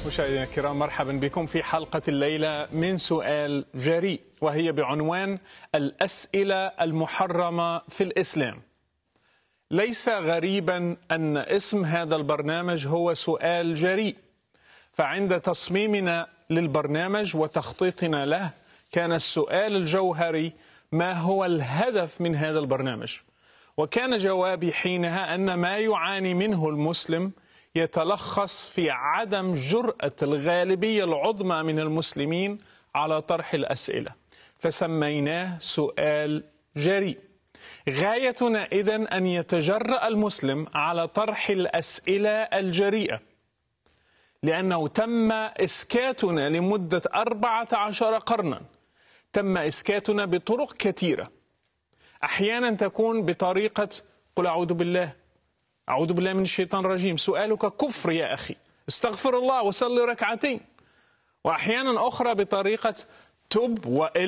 مشاهدينا الكرام، مرحبا بكم في حلقة الليلة من سؤال جريء، وهي بعنوان الأسئلة المحرمة في الإسلام. ليس غريبا أن اسم هذا البرنامج هو سؤال جريء، فعند تصميمنا للبرنامج وتخطيطنا له كان السؤال الجوهري: ما هو الهدف من هذا البرنامج؟ وكان جوابي حينها أن ما يعاني منه المسلم يتلخص في عدم جرأة الغالبية العظمى من المسلمين على طرح الأسئلة، فسميناه سؤال جريء. غايتنا إذن أن يتجرأ المسلم على طرح الأسئلة الجريئة، لأنه تم إسكاتنا لمدة 14 قرنا. تم إسكاتنا بطرق كثيرة، أحيانا تكون بطريقة قل أعوذ بالله، أعوذ بالله من الشيطان الرجيم، سؤالك كفر يا أخي، استغفر الله وصلي ركعتين. وأحيانا أخرى بطريقة تب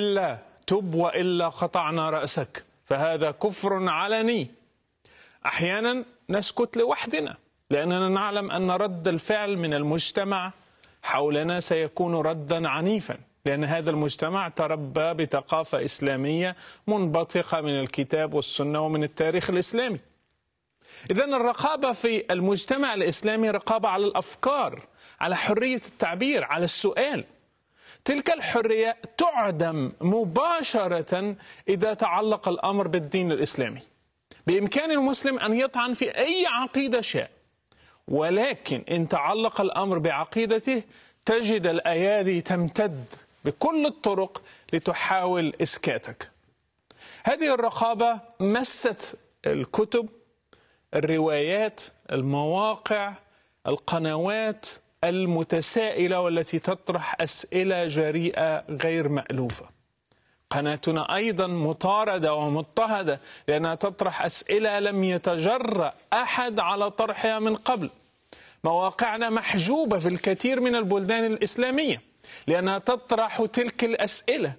وإلا قطعنا رأسك، فهذا كفر علني. أحيانا نسكت لوحدنا لأننا نعلم أن رد الفعل من المجتمع حولنا سيكون ردا عنيفا، لأن هذا المجتمع تربى بثقافة إسلامية منبثقة من الكتاب والسنة ومن التاريخ الإسلامي. إذن الرقابة في المجتمع الإسلامي رقابة على الأفكار، على حرية التعبير، على السؤال. تلك الحرية تعدم مباشرة إذا تعلق الأمر بالدين الإسلامي. بإمكان المسلم أن يطعن في أي عقيدة شاء، ولكن إن تعلق الأمر بعقيدته تجد الأيادي تمتد بكل الطرق لتحاول إسكاتك. هذه الرقابة مست الكتب، الروايات، المواقع، القنوات المتسائلة والتي تطرح أسئلة جريئة غير مألوفة. قناتنا أيضا مطاردة ومضطهدة لأنها تطرح أسئلة لم يتجرأ أحد على طرحها من قبل. مواقعنا محجوبة في الكثير من البلدان الإسلامية لأنها تطرح تلك الأسئلة.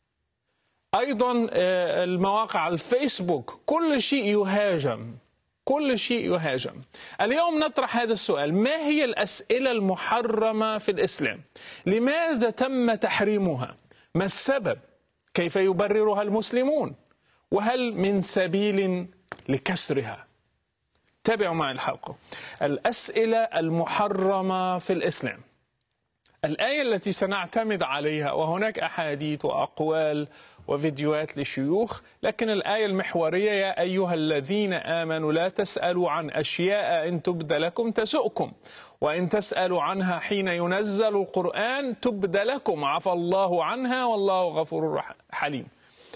أيضا المواقع الفيسبوك، كل شيء يهاجم، كل شيء يهاجم. اليوم نطرح هذا السؤال: ما هي الأسئلة المحرمة في الإسلام؟ لماذا تم تحريمها؟ ما السبب؟ كيف يبررها المسلمون؟ وهل من سبيل لكسرها؟ تابعوا معي الحلقة. الأسئلة المحرمة في الإسلام. الآية التي سنعتمد عليها، وهناك أحاديث وأقوال وفيديوهات لشيوخ، لكن الآية المحورية: يا أيها الذين آمنوا لا تسألوا عن أشياء إن تبد لكم تسؤكم وإن تسألوا عنها حين ينزل القرآن تبد لكم عفى الله عنها والله غفور حليم.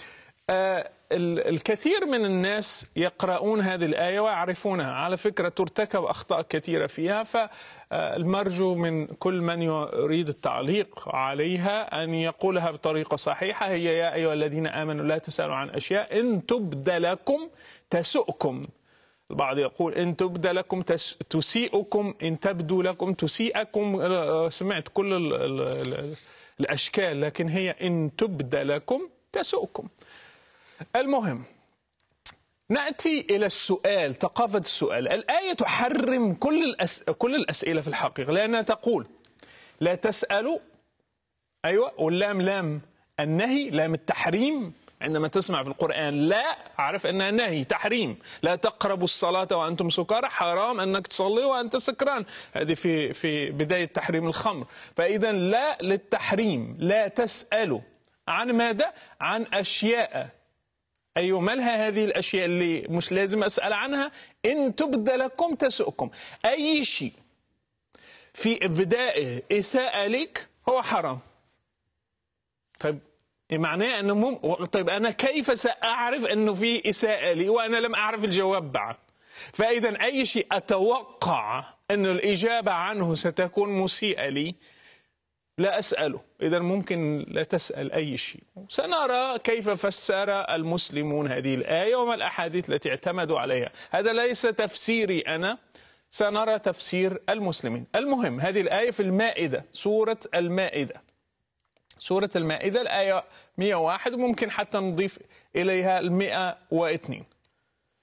الكثير من الناس يقرؤون هذه الآية ويعرفونها، على فكرة ترتكب أخطاء كثيرة فيها، فالمرجو من كل من يريد التعليق عليها أن يقولها بطريقة صحيحة. هي يا أيها الذين آمنوا لا تسألوا عن أشياء إن تبد لكم تسؤكم. البعض يقول إن تبد لكم تسيئكم، إن تبدو لكم تسيئكم. سمعت كل الأشكال، لكن هي إن تبد لكم تسؤكم. المهم نأتي إلى السؤال، ثقافة السؤال. الآية تحرم كل الأسئلة في الحقيقة، لأنها تقول لا تسألوا، أيوة، واللام لام النهي، لام التحريم. عندما تسمع في القرآن لا، أعرف أنها نهي، تحريم. لا تقربوا الصلاة وأنتم سكارى، حرام أنك تصلي وأنت سكران. هذه في بداية تحريم الخمر. فإذا لا للتحريم. لا تسألوا عن ماذا؟ عن أشياء. أيوة، ما لها هذه الأشياء اللي مش لازم أسأل عنها؟ إن تبد لكم تسؤكم. أي شيء في إبدائه إساءة لك هو حرام. طيب معناه أنه طيب أنا كيف سأعرف أنه في إساءة لي وأنا لم أعرف الجواب بعد؟ فإذا أي شيء أتوقع أن الإجابة عنه ستكون مسيئة لي لا أسأله. إذا ممكن لا تسأل أي شيء. سنرى كيف فسر المسلمون هذه الآية وما الأحاديث التي اعتمدوا عليها. هذا ليس تفسيري أنا، سنرى تفسير المسلمين. المهم هذه الآية في المائدة، سورة المائدة. سورة المائدة الآية 101، وممكن حتى نضيف إليها 102.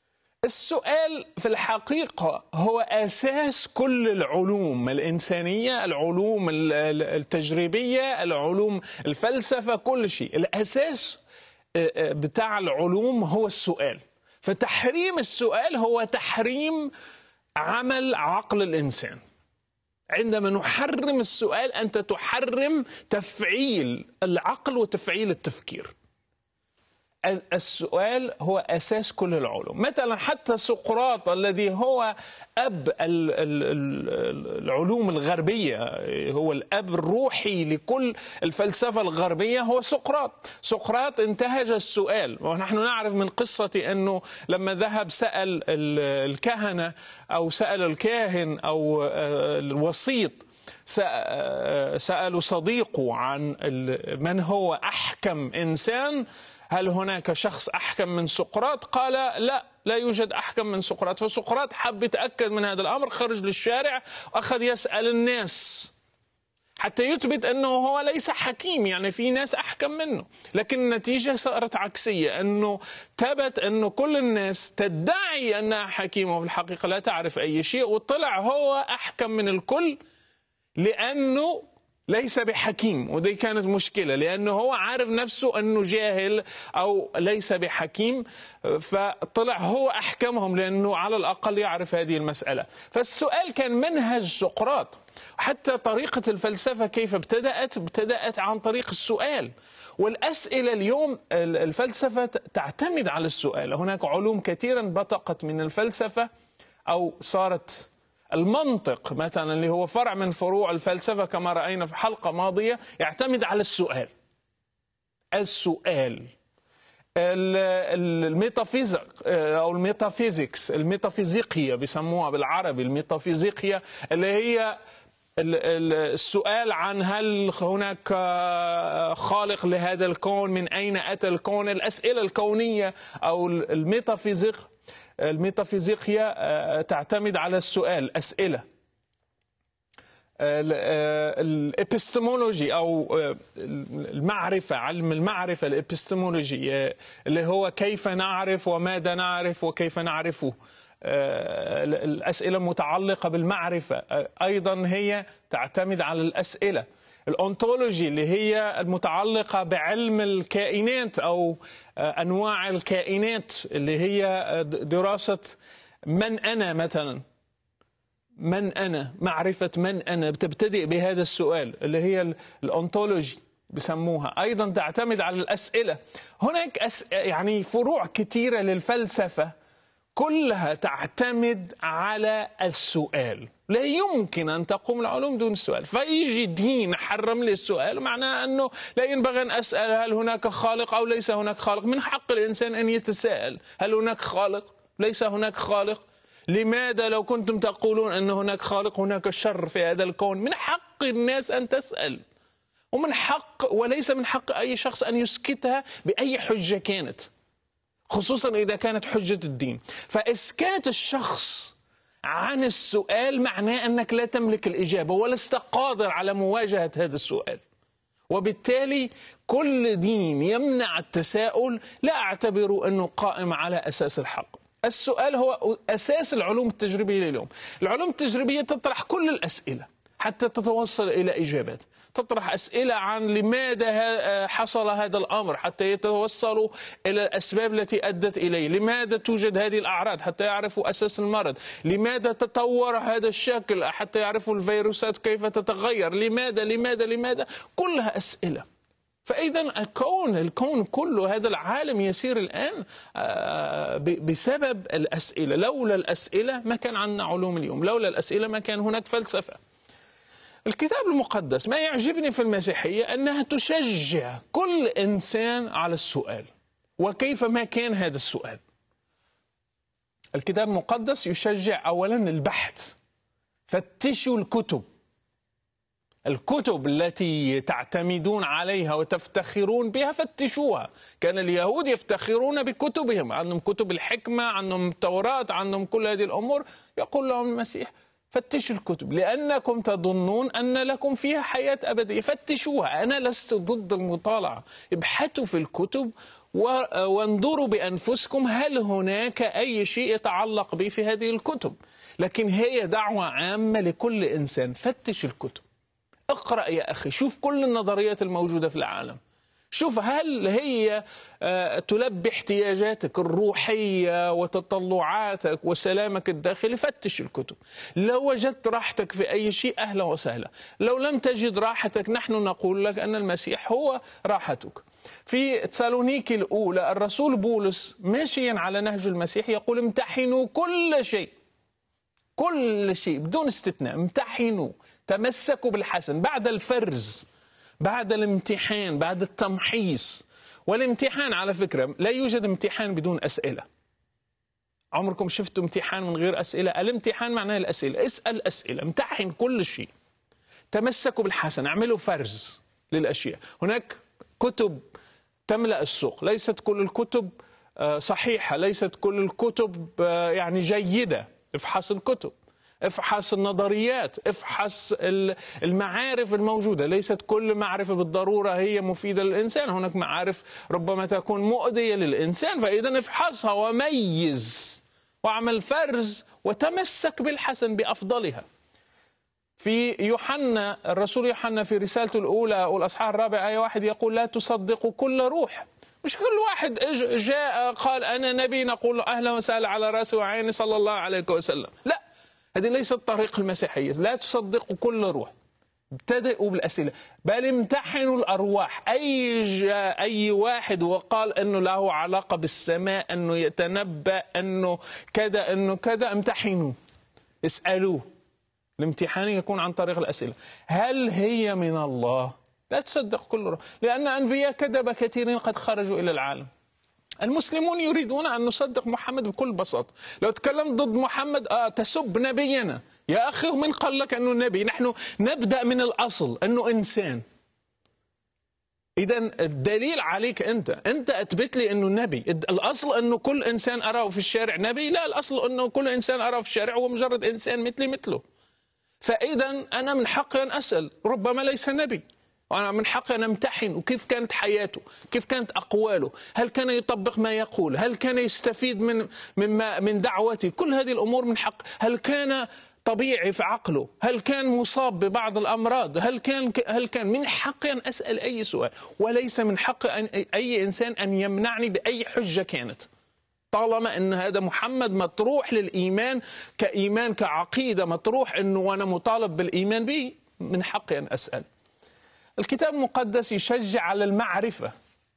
السؤال في الحقيقة هو أساس كل العلوم الإنسانية، العلوم التجريبية، العلوم الفلسفة، كل شيء. الأساس بتاع العلوم هو السؤال. فتحريم السؤال هو تحريم عمل عقل الإنسان. عندما نحرم السؤال أنت تحرم تفعيل العقل وتفعيل التفكير. السؤال هو أساس كل العلوم. مثلا حتى سقراط الذي هو أب العلوم الغربية، هو الأب الروحي لكل الفلسفة الغربية، هو سقراط. سقراط انتهج السؤال، ونحن نعرف من قصة أنه لما ذهب سأل الكهنة أو سأل الكاهن أو الوسيط، سألوا صديقه عن من هو أحكم إنسان، هل هناك شخص أحكم من سقراط؟ قال لا يوجد أحكم من سقراط. فسقراط حب يتأكد من هذا الأمر، خرج للشارع وأخذ يسأل الناس حتى يثبت أنه هو ليس حكيم، يعني في ناس أحكم منه. لكن النتيجة صارت عكسية، أنه ثبت أنه كل الناس تدعي أنها حكيمة وفي الحقيقة لا تعرف أي شيء، وطلع هو أحكم من الكل لأنه ليس بحكيم. ودي كانت مشكلة، لأنه هو عارف نفسه أنه جاهل أو ليس بحكيم، فطلع هو أحكمهم لأنه على الأقل يعرف هذه المسألة. فالسؤال كان منهج سقراط. حتى طريقة الفلسفة كيف ابتدأت عن طريق السؤال. والأسئلة اليوم الفلسفة تعتمد على السؤال. هناك علوم كثيرا بطقت من الفلسفة أو صارت المنطق مثلا، اللي هو فرع من فروع الفلسفة كما رأينا في حلقة ماضية، يعتمد على السؤال. الميتافيزيك أو الميتافيزيقية بيسموها بالعربي، الميتافيزيقية اللي هي السؤال عن هل هناك خالق لهذا الكون، من أين أتى الكون، الأسئلة الكونية أو الميتافيزيقيا تعتمد على السؤال، أسئلة. الإبستمولوجي أو المعرفة، علم المعرفة، الإبستمولوجي اللي هو كيف نعرف وماذا نعرف وكيف نعرفه. الأسئلة المتعلقة بالمعرفة أيضا هي تعتمد على الأسئلة. الأونتولوجي اللي هي المتعلقة بعلم الكائنات أو أنواع الكائنات، اللي هي دراسة من أنا مثلا، من أنا، معرفة من أنا، بتبتدئ بهذا السؤال اللي هي الأونتولوجي بسموها. أيضا تعتمد على الأسئلة. هناك يعني فروع كثيرة للفلسفة كلها تعتمد على السؤال. لا يمكن أن تقوم العلوم دون السؤال. فيجي دين حرم لي السؤال، معناه أنه لا ينبغي أن أسأل هل هناك خالق أو ليس هناك خالق. من حق الإنسان أن يتساءل هل هناك خالق، ليس هناك خالق. لماذا لو كنتم تقولون أن هناك خالق هناك شر في هذا الكون؟ من حق الناس أن تسأل، ومن حق وليس من حق أي شخص أن يسكتها بأي حجة كانت، خصوصا إذا كانت حجة الدين. فإسكات الشخص عن السؤال معناه أنك لا تملك الإجابة ولست قادر على مواجهة هذا السؤال. وبالتالي كل دين يمنع التساؤل لا أعتبره أنه قائم على أساس الحق. السؤال هو أساس العلوم التجريبية اليوم. العلوم التجريبية تطرح كل الأسئلة حتى تتوصل إلى إجابات. تطرح أسئلة عن لماذا حصل هذا الأمر حتى يتوصلوا إلى الأسباب التي أدت إليه. لماذا توجد هذه الأعراض حتى يعرفوا أساس المرض. لماذا تطور هذا الشكل حتى يعرفوا الفيروسات كيف تتغير. لماذا كلها أسئلة. فإذا الكون كله، هذا العالم يسير الآن بسبب الأسئلة. لولا الأسئلة ما كان عندنا علوم اليوم، لولا الأسئلة ما كان هناك فلسفة. الكتاب المقدس ما يعجبني في المسيحية أنها تشجع كل إنسان على السؤال. وكيف ما كان هذا السؤال؟ الكتاب المقدس يشجع أولا البحث. فتشوا الكتب التي تعتمدون عليها وتفتخرون بها، فتشوها. كان اليهود يفتخرون بكتبهم، عندهم كتب الحكمة، عندهم التوراة، عندهم كل هذه الأمور. يقول لهم المسيح فتشوا الكتب لأنكم تظنون أن لكم فيها حياة أبدية. فتشوها، أنا لست ضد المطالعة، ابحثوا في الكتب وانظروا بأنفسكم هل هناك أي شيء يتعلق به في هذه الكتب. لكن هي دعوة عامة لكل إنسان، فتش الكتب، اقرأ يا أخي، شوف كل النظريات الموجودة في العالم، شوف هل هي تلبي احتياجاتك الروحية وتطلعاتك وسلامك الداخلي. فتش الكتب، لو وجدت راحتك في أي شيء أهلا وسهلا، لو لم تجد راحتك نحن نقول لك أن المسيح هو راحتك. في تسالونيكي الأولى الرسول بولس ماشيا على نهج المسيح يقول امتحنوا كل شيء، كل شيء بدون استثناء، امتحنوا، تمسكوا بالحسن بعد الفرز، بعد الامتحان، بعد التمحيص. والامتحان على فكرة لا يوجد امتحان بدون أسئلة. عمركم شفتوا امتحان من غير أسئلة؟ الامتحان معناه الأسئلة، اسأل أسئلة، امتحن كل شيء، تمسكوا بالحسن، اعملوا فرز للأشياء. هناك كتب تملأ السوق، ليست كل الكتب صحيحة، ليست كل الكتب يعني جيدة. افحص الكتب، افحص النظريات، افحص المعارف الموجودة. ليست كل معرفة بالضرورة هي مفيدة للإنسان، هناك معارف ربما تكون مؤذية للإنسان، فإذا افحصها وميز واعمل فرز وتمسك بالحسن بأفضلها. في يوحنا، الرسول يوحنا في رسالته الأولى والأصحاح 4 آية 1 يقول لا تصدقوا كل روح. مش كل واحد جاء قال أنا نبي نقول له أهلا وسهلا على رأسي وعيني صلى الله عليه وسلم. لا، هذه ليست طريق المسيحية. لا تصدقوا كل روح، ابتدئوا بالأسئلة، بل امتحنوا الأرواح. أي واحد وقال أنه له علاقة بالسماء، أنه يتنبأ، أنه كذا أنه كذا، امتحنوا، اسألوه. الامتحان يكون عن طريق الأسئلة. هل هي من الله؟ لا تصدق كل روح، لأن أنبياء كذب كثيرين قد خرجوا إلى العالم. المسلمون يريدون أن نصدق محمد بكل بساطة. لو تكلمت ضد محمد تسب نبينا. يا أخي من قال لك أنه نبي؟ نحن نبدأ من الأصل أنه إنسان. إذا الدليل عليك أنت أثبت لي أنه نبي. الأصل أنه كل إنسان أراه في الشارع نبي؟ لا، الأصل أنه كل إنسان أراه في الشارع هو مجرد إنسان مثله. فإذا أنا من حقي أن أسأل، ربما ليس نبي، وأنا من حقي أن أمتحن وكيف كانت حياته، كيف كانت أقواله، هل كان يطبق ما يقول، هل كان يستفيد من دعوتي. كل هذه الأمور من حق. هل كان طبيعي في عقله، هل كان مصاب ببعض الأمراض، هل كان من حقي أن أسأل أي سؤال، وليس من حق أي إنسان أن يمنعني بأي حجة كانت، طالما أن هذا محمد مطروح للإيمان كإيمان كعقيدة، مطروح أنه وأنا مطالب بالإيمان به، من حقي أن أسأل. الكتاب المقدس يشجع على المعرفة.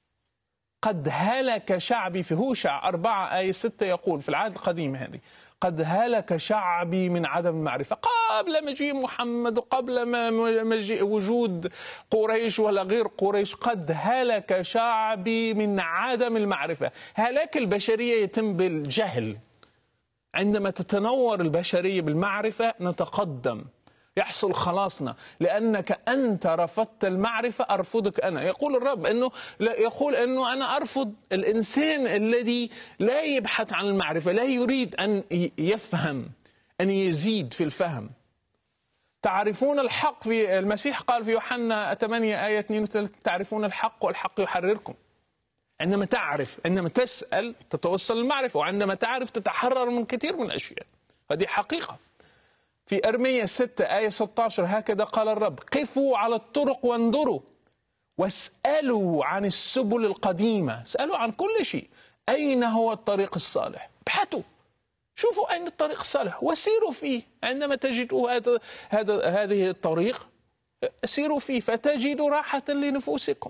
قد هلك شعبي، في هوشع 4 آية 6 يقول في العهد القديم هذه، قد هلك شعبي من عدم المعرفة. قبل مجيء محمد وقبل مجيء وجود قريش ولا غير قريش، قد هلك شعبي من عدم المعرفة. هلاك البشرية يتم بالجهل. عندما تتنور البشرية بالمعرفة نتقدم، يحصل خلاصنا. لأنك أنت رفضت المعرفة أرفضك أنا. يقول الرب أنه أنا أرفض الإنسان الذي لا يبحث عن المعرفة، لا يريد أن يفهم، أن يزيد في الفهم. تعرفون الحق، في المسيح قال في يوحنا 8 آية 32 تعرفون الحق والحق يحرركم. عندما تعرف، عندما تسأل تتوصل للمعرفة، وعندما تعرف تتحرر من كثير من الأشياء. هذه حقيقة. في أرمية 6 آية 16 هكذا قال الرب: قفوا على الطرق وانظروا واسألوا عن السبل القديمة. اسألوا عن كل شيء. أين هو الطريق الصالح؟ ابحثوا، شوفوا أين الطريق الصالح وسيروا فيه. عندما تجدوا هذه الطريق سيروا فيه فتجدوا راحة لنفوسكم.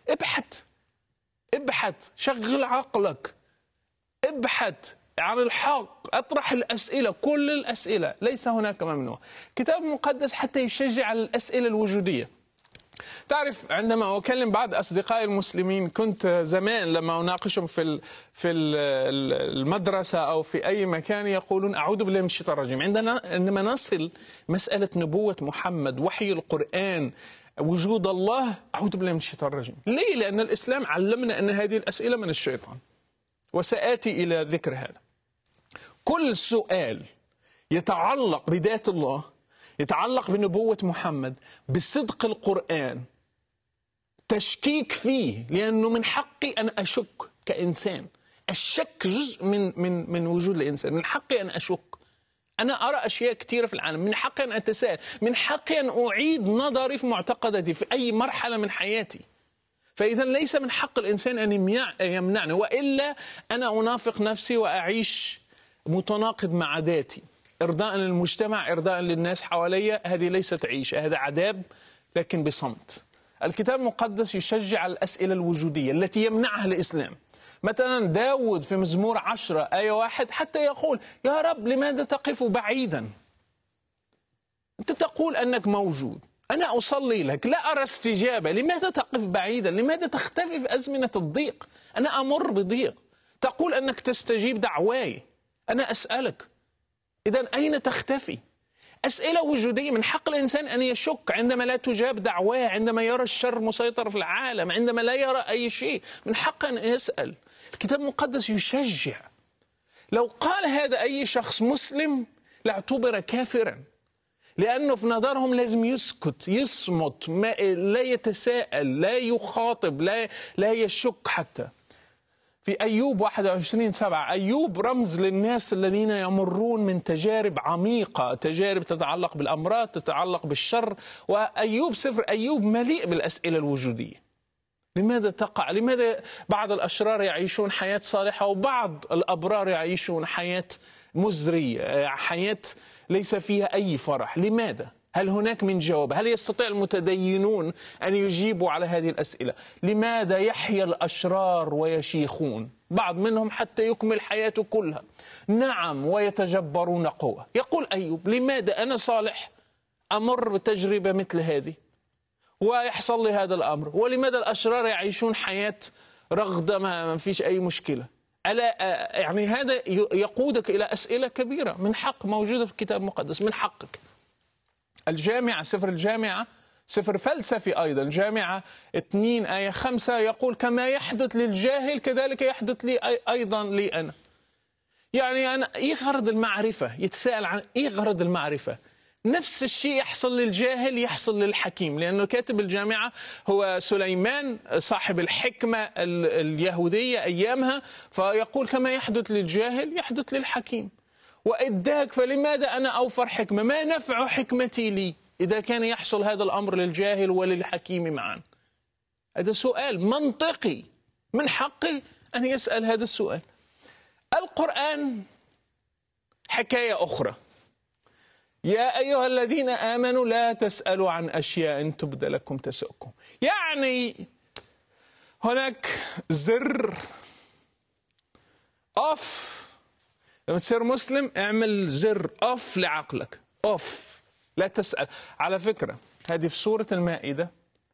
ابحث، شغل عقلك، ابحث عن الحق، اطرح الأسئلة، كل الأسئلة، ليس هناك ممنوع. الكتاب المقدس حتى يشجع على الأسئلة الوجودية. تعرف، عندما أكلم بعض أصدقائي المسلمين، كنت زمان لما أناقشهم في المدرسة أو في أي مكان يقولون أعوذ بالله من الشيطان الرجيم. عندما نصل مسألة نبوة محمد، وحي القرآن، وجود الله، أعوذ بالله من الشيطان الرجيم. ليه؟ لأن الإسلام علمنا أن هذه الأسئلة من الشيطان، وسآتي إلى ذكر هذا. كل سؤال يتعلق بذات الله، يتعلق بنبوة محمد، بصدق القرآن، تشكيك فيه، لأنه من حقي أن أشك كإنسان. الشك جزء من وجود الإنسان. من حقي أن أشك. أنا أرى أشياء كثيرة في العالم، من حقي أن أتساءل، من حقي أن أعيد نظري في معتقداتي في أي مرحلة من حياتي. فإذا ليس من حق الإنسان أن يمنعني، وإلا أنا أنافق نفسي وأعيش متناقض مع ذاتي، إرضاء للمجتمع، إرضاء للناس حواليا. هذه ليست عيشة، هذا عذاب، لكن بصمت. الكتاب المقدس يشجع الأسئلة الوجودية التي يمنعها الإسلام. مثلا داود في مزمور 10 آية 1 حتى يقول: يا رب لماذا تقف بعيدا؟ أنت تقول أنك موجود، أنا أصلي لك، لا أرى استجابة، لماذا تقف بعيدا؟ لماذا تختفي في أزمنة الضيق؟ أنا أمر بضيق. تقول أنك تستجيب دعواي، أنا أسألك، إذن أين تختفي؟ أسئلة وجودية. من حق الإنسان أن يشك عندما لا تجاب دعواه، عندما يرى الشر مسيطر في العالم، عندما لا يرى أي شيء، من حقه أن يسأل. الكتاب المقدس يشجع. لو قال هذا أي شخص مسلم لاعتبر كافرا، لأنه في نظرهم لازم يسكت، يصمت، لا يتساءل، لا يخاطب، لا يشك. حتى في أيوب 21:7، أيوب رمز للناس الذين يمرون من تجارب عميقة، تجارب تتعلق بالأمراض، تتعلق بالشر. وأيوب، سفر أيوب مليء بالأسئلة الوجودية. لماذا تقع؟ لماذا بعض الأشرار يعيشون حياة صالحة وبعض الأبرار يعيشون حياة مزرية، حياة ليس فيها أي فرح؟ لماذا؟ هل هناك من جواب؟ هل يستطيع المتدينون أن يجيبوا على هذه الأسئلة؟ لماذا يحيا الأشرار ويشيخون؟ بعض منهم حتى يكمل حياته كلها. نعم، ويتجبرون قوة. يقول أيوب: لماذا أنا صالح أمر بتجربة مثل هذه ويحصل لي هذا الأمر؟ ولماذا الأشرار يعيشون حياة رغدة ما فيش أي مشكلة؟ ألا يعني هذا يقودك إلى أسئلة كبيرة من حق موجودة في الكتاب المقدس. من حقك. الجامعة، سفر الجامعة، سفر فلسفي أيضا، الجامعة 2 آية 5 يقول: كما يحدث للجاهل كذلك يحدث لي أيضا لي أنا. يعني أنا إيه غرض المعرفة؟ يتساءل عن إيه غرض المعرفة. نفس الشيء يحصل للجاهل يحصل للحكيم، لأنه كاتب الجامعة هو سليمان صاحب الحكمة اليهودية أيامها، فيقول: كما يحدث للجاهل يحدث للحكيم. وإداك، فلماذا أنا أوفر حكمة؟ ما نفع حكمتي لي إذا كان يحصل هذا الأمر للجاهل وللحكيم معا؟ هذا سؤال منطقي، من حقه أن يسأل هذا السؤال. القرآن حكاية أخرى: يا أيها الذين آمنوا لا تسألوا عن أشياء تبد لكم تسؤكم. يعني هناك زر أوف. لما تصير مسلم اعمل زر أوف لعقلك، أوف، لا تسأل. على فكرة هذه في سورة المائدة.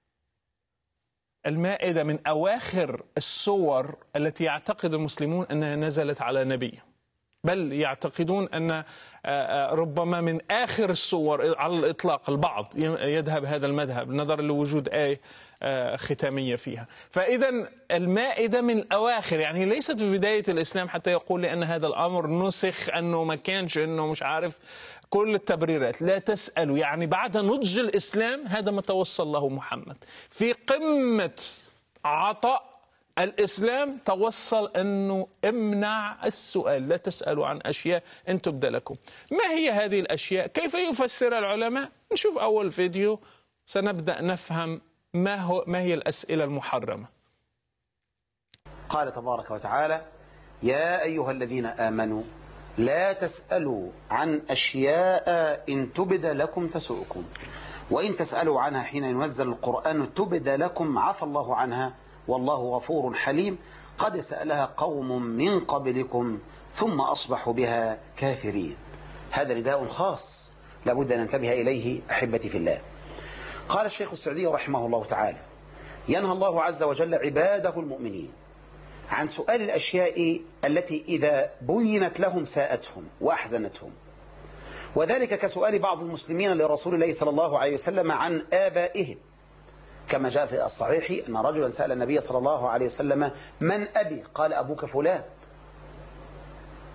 المائدة من أواخر السور التي يعتقد المسلمون أنها نزلت على نبي، بل يعتقدون أن ربما من آخر السور على الإطلاق. البعض يذهب هذا المذهب نظرا لوجود آية ختامية فيها. فإذا المائدة من أواخر، يعني ليست في بداية الإسلام حتى يقول لأن هذا الأمر نسخ، أنه ما كانش، أنه مش عارف، كل التبريرات. لا تسألوا، يعني بعد نضج الإسلام هذا ما توصل له محمد في قمة عطاء الإسلام، توصل أنه امنع السؤال، لا تسألوا عن أشياء إن تبد لكم. ما هي هذه الأشياء؟ كيف يفسرها العلماء؟ نشوف أول فيديو سنبدأ نفهم ما هي الأسئلة المحرمة. قال تبارك وتعالى: يا أيها الذين آمنوا لا تسألوا عن أشياء إن تبد لكم تسؤكم، وإن تسألوا عنها حين ينزل القرآن تبد لكم عفى الله عنها والله غفور حليم، قد سألها قوم من قبلكم ثم أصبحوا بها كافرين. هذا نداء خاص لابد أن ننتبه إليه أحبتي في الله. قال الشيخ السعدي رحمه الله تعالى: ينهى الله عز وجل عباده المؤمنين عن سؤال الأشياء التي إذا بينت لهم ساءتهم وأحزنتهم، وذلك كسؤال بعض المسلمين لرسول الله صلى الله عليه وسلم عن آبائهم، كما جاء في الصحيح أن رجلا سأل النبي صلى الله عليه وسلم: من أبي؟ قال: أبوك فلان.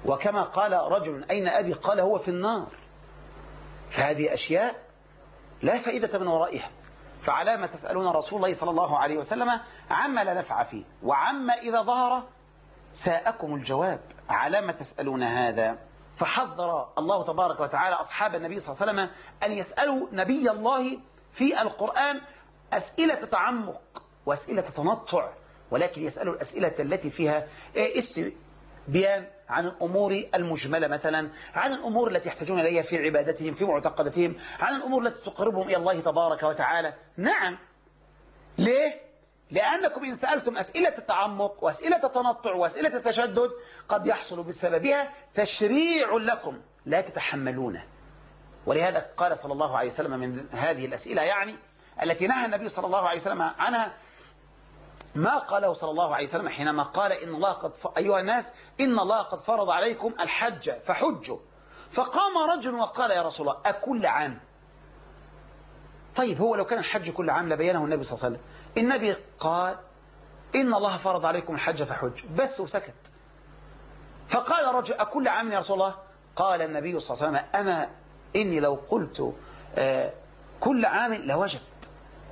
وكما قال رجل أين أبي؟ قال هو في النار. فهذه أشياء لا فائدة من ورائها، فعلى ما تسألون رسول الله صلى الله عليه وسلم عما لا نفع فيه، وعما إذا ظهر ساءكم الجواب. على ما تسألون هذا؟ فحذر الله تبارك وتعالى أصحاب النبي صلى الله عليه وسلم أن يسألوا نبي الله في القرآن أسئلة تعمق وأسئلة تنطع، ولكن يسألوا الأسئلة التي فيها استبيان عن الأمور المجملة، مثلا عن الأمور التي يحتاجون إليها في عبادتهم في معتقداتهم، عن الأمور التي تقربهم إلى الله تبارك وتعالى. نعم، ليه؟ لأنكم إن سألتم أسئلة التعمق وأسئلة التنطع وأسئلة التشدد قد يحصل بسببها تشريع لكم لا تتحملونه. ولهذا قال صلى الله عليه وسلم من هذه الأسئلة يعني التي نهى النبي صلى الله عليه وسلم عنها ما قاله صلى الله عليه وسلم حينما قال إن الله أيها الناس إن الله قد فرض عليكم الحج فحجوا. فقام رجل وقال يا رسول الله أكل عام؟ طيب هو لو كان الحج كل عام لبينه النبي صلى الله عليه وسلم. النبي قال إن الله فرض عليكم الحج فحج بس، وسكت. فقال رجل أكل عام يا رسول الله؟ قال النبي صلى الله عليه وسلم أما إني لو قلت كل عام لوجبت.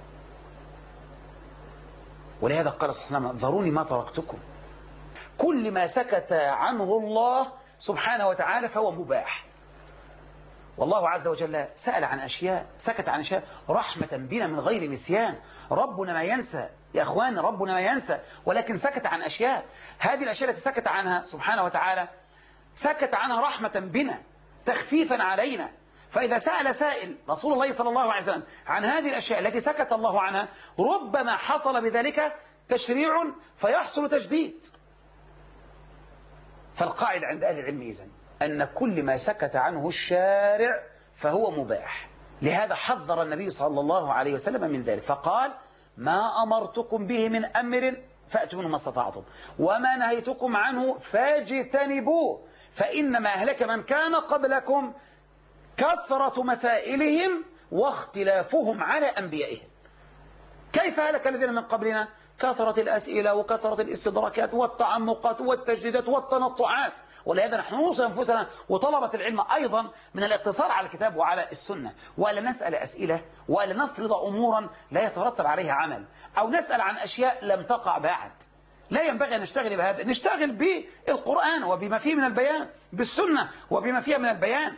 ولهذا قال صلى الله عليه وسلم ذروني ما تركتكم. كل ما سكت عنه الله سبحانه وتعالى فهو مباح. والله عز وجل سأل عن أشياء، سكت عن أشياء رحمة بنا من غير نسيان. ربنا ما ينسى يا أخواني، ربنا ما ينسى، ولكن سكت عن أشياء. هذه الأشياء التي سكت عنها سبحانه وتعالى سكت عنها رحمة بنا تخفيفا علينا. فإذا سأل سائل رسول الله صلى الله عليه وسلم عن هذه الأشياء التي سكت الله عنها ربما حصل بذلك تشريع فيحصل تجديد. فالقاعدة عند أهل العلم إذن أن كل ما سكت عنه الشارع فهو مباح. لهذا حذر النبي صلى الله عليه وسلم من ذلك فقال ما أمرتكم به من أمر فأتوا منه ما استطعتم وما نهيتكم عنه فاجتنبوه فإنما أهلك من كان قبلكم كثرة مسائلهم واختلافهم على أنبيائهم. كيف هلك الذين من قبلنا؟ كثرة الأسئلة وكثرة الاستدراكات والتعمقات والتجديدات والتنطعات. ولهذا نحن نوصي أنفسنا وطلبة العلم أيضا من الاقتصار على الكتاب وعلى السنة، ولا نسأل أسئلة ولا نفرض أمورا لا يترتب عليها عمل، أو نسأل عن أشياء لم تقع بعد. لا ينبغي أن نشتغل بهذا، نشتغل بالقرآن وبما فيه من البيان، بالسنة وبما فيها من البيان.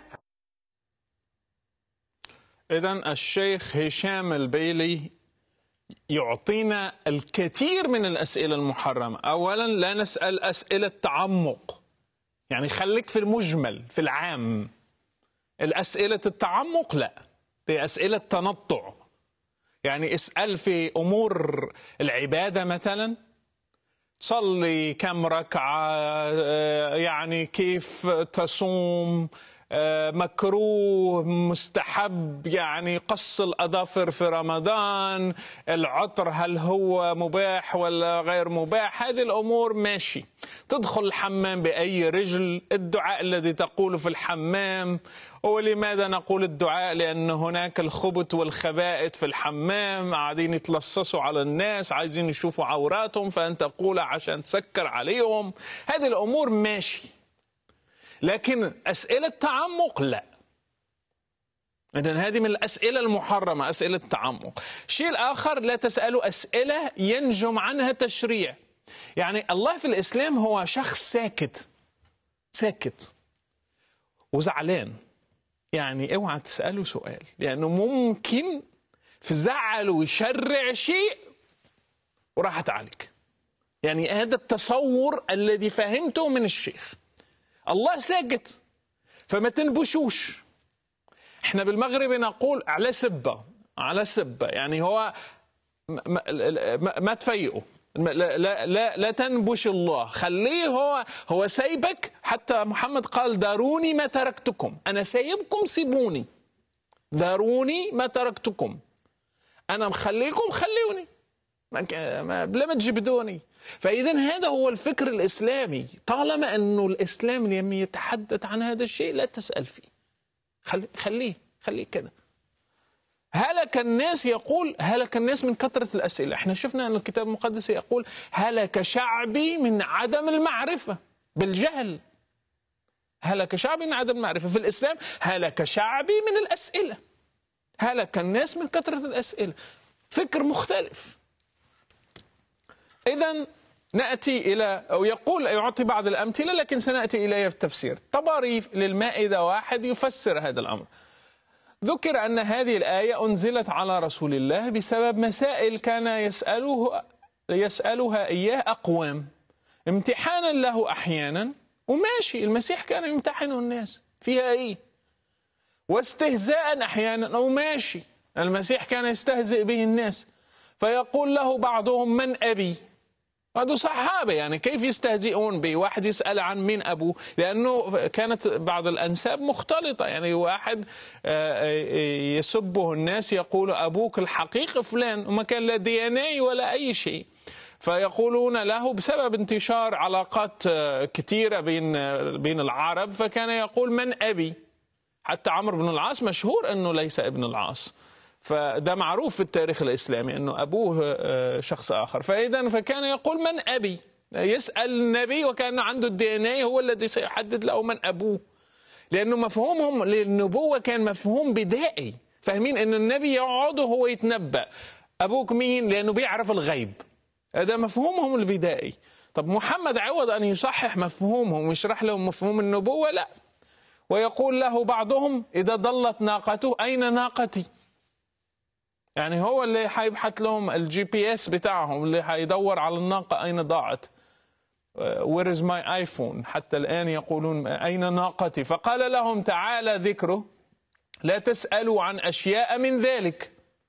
إذن الشيخ هشام البيلي يعطينا الكثير من الأسئلة المحرمة. أولا لا نسأل أسئلة تعمق، يعني خليك في المجمل في العام. الأسئلة التعمق لا، دي أسئلة تنطع. يعني اسأل في أمور العبادة مثلا، تصلي كم ركعة، يعني كيف تصوم، مكروه مستحب، يعني قص الأظافر في رمضان، العطر هل هو مباح ولا غير مباح، هذه الأمور ماشي. تدخل الحمام بأي رجل، الدعاء الذي تقوله في الحمام. ولماذا نقول الدعاء؟ لأن هناك الخبث والخبائث في الحمام، قاعدين يتلصصوا على الناس، عايزين يشوفوا عوراتهم، فأنت تقولها عشان تسكر عليهم. هذه الأمور ماشي، لكن أسئلة تعمق لا. إذن هذه من الأسئلة المحرمة، أسئلة التعمق. الشيء الآخر لا تسألوا أسئلة ينجم عنها تشريع. يعني الله في الإسلام هو شخص ساكت، ساكت وزعلان. يعني اوعى تسأله سؤال، لأنه ممكن في زعل ويشرع شيء وراحت عليك. يعني هذا التصور الذي فهمته من الشيخ. الله ساكت فما تنبشوش. احنا بالمغرب نقول على سبة، على سبة، يعني هو ما تفيقوا، لا تنبش الله، خليه هو سايبك. حتى محمد قال داروني ما تركتكم، أنا سايبكم سيبوني، داروني ما تركتكم، أنا مخليكم خليوني، بلا ما تجبدوني. فإذا هذا هو الفكر الإسلامي. طالما أنه الإسلام لم يتحدث عن هذا الشيء لا تسأل فيه، خليه كده. هلك الناس، يقول هلك الناس من كثرة الأسئلة. احنا شفنا أن الكتاب المقدس يقول هلك شعبي من عدم المعرفة، بالجهل. هلك شعبي من عدم المعرفة. في الإسلام هلك شعبي من الأسئلة، هلك الناس من كثرة الأسئلة. فكر مختلف. إذن نأتي إلى، أو يقول يعطي بعض الأمثلة لكن سنأتي إليها في التفسير. طبري للمائدة 1 يفسر هذا الأمر. ذكر أن هذه الآية أنزلت على رسول الله بسبب مسائل كان يسألها إياه أقوام امتحانا له أحيانا، وماشي المسيح كان يمتحن الناس فيها إيه، واستهزاء أحيانا، وماشي المسيح كان يستهزئ به الناس، فيقول له بعضهم من أبي. هذا صحابة يعني كيف يستهزئون به؟ واحد يسأل عن مين أبوه، لأنه كانت بعض الأنساب مختلطة، يعني واحد يسبه الناس يقول أبوك الحقيقي فلان، وما كان لا DNA ولا أي شيء، فيقولون له بسبب انتشار علاقات كثيرة بين العرب، فكان يقول من أبي. حتى عمرو بن العاص مشهور أنه ليس ابن العاص، فده معروف في التاريخ الإسلامي أنه أبوه شخص آخر. فكان يقول من أبي، يسأل النبي وكان عنده DNA هو الذي سيحدد له من أبوه، لأنه مفهومهم للنبوة كان مفهوم بدائي، فاهمين أن النبي يقعد وهو يتنبأ أبوك مين لأنه بيعرف الغيب. هذا مفهومهم البدائي. طب محمد عوض أن يصحح مفهومهم ويشرح لهم مفهوم النبوة، لا، ويقول له بعضهم إذا ضلت ناقته أين ناقتي؟ يعني هو اللي حيبحث لهم الGPS بتاعهم، اللي حيدور على الناقة أين ضاعت. Where is my iPhone؟ حتى الآن يقولون أين ناقتي؟ فقال لهم تعالى ذكره لا تسألوا عن أشياء من ذلك،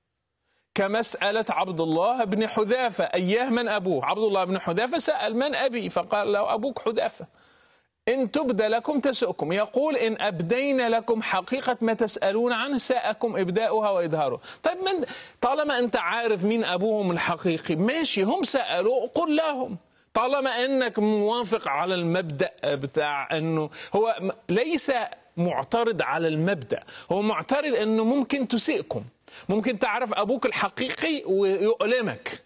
كمسألة عبد الله بن حذافة أياه من أبوه. عبد الله بن حذافة سأل من أبي، فقال له أبوك حذافة. إن تبد لكم تسؤكم، يقول إن أبدين لكم حقيقة ما تسألون عنه ساءكم إبداؤها وإظهارها. طيب طالما أنت عارف مين أبوهم الحقيقي ماشي، هم سألوا قل لهم، طالما أنك موافق على المبدأ بتاع أنه هو ليس معترض على المبدأ، هو معترض أنه ممكن تسيئكم، ممكن تعرف أبوك الحقيقي ويؤلمك.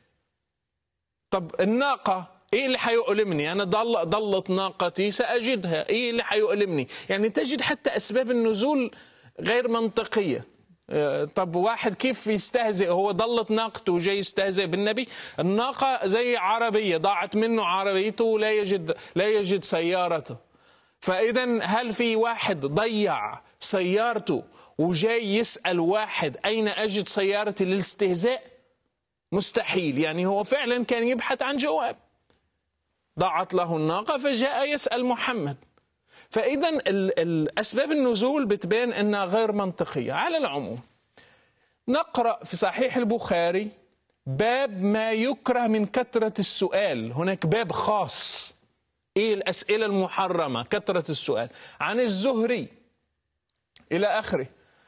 طب الناقة ايه اللي حيؤلمني؟ انا ضلت ناقتي ساجدها، ايه اللي حيؤلمني؟ يعني تجد حتى اسباب النزول غير منطقيه. طب واحد كيف يستهزئ؟ هو ضلت ناقته وجاي يستهزئ بالنبي؟ الناقه زي عربيه ضاعت منه عربيته ولا يجد سيارته. فاذا هل في واحد ضيع سيارته وجاي يسال واحد اين اجد سيارتي للاستهزاء؟ مستحيل. يعني هو فعلا كان يبحث عن جواب. ضاعت له الناقة فجاء يسأل محمد. فإذا الأسباب النزول بتبين أنها غير منطقية. على العموم نقرأ في صحيح البخاري باب ما يكره من كثرة السؤال. هناك باب خاص، إيه الأسئلة المحرمة، كثرة السؤال. عن الزهري إلى آخره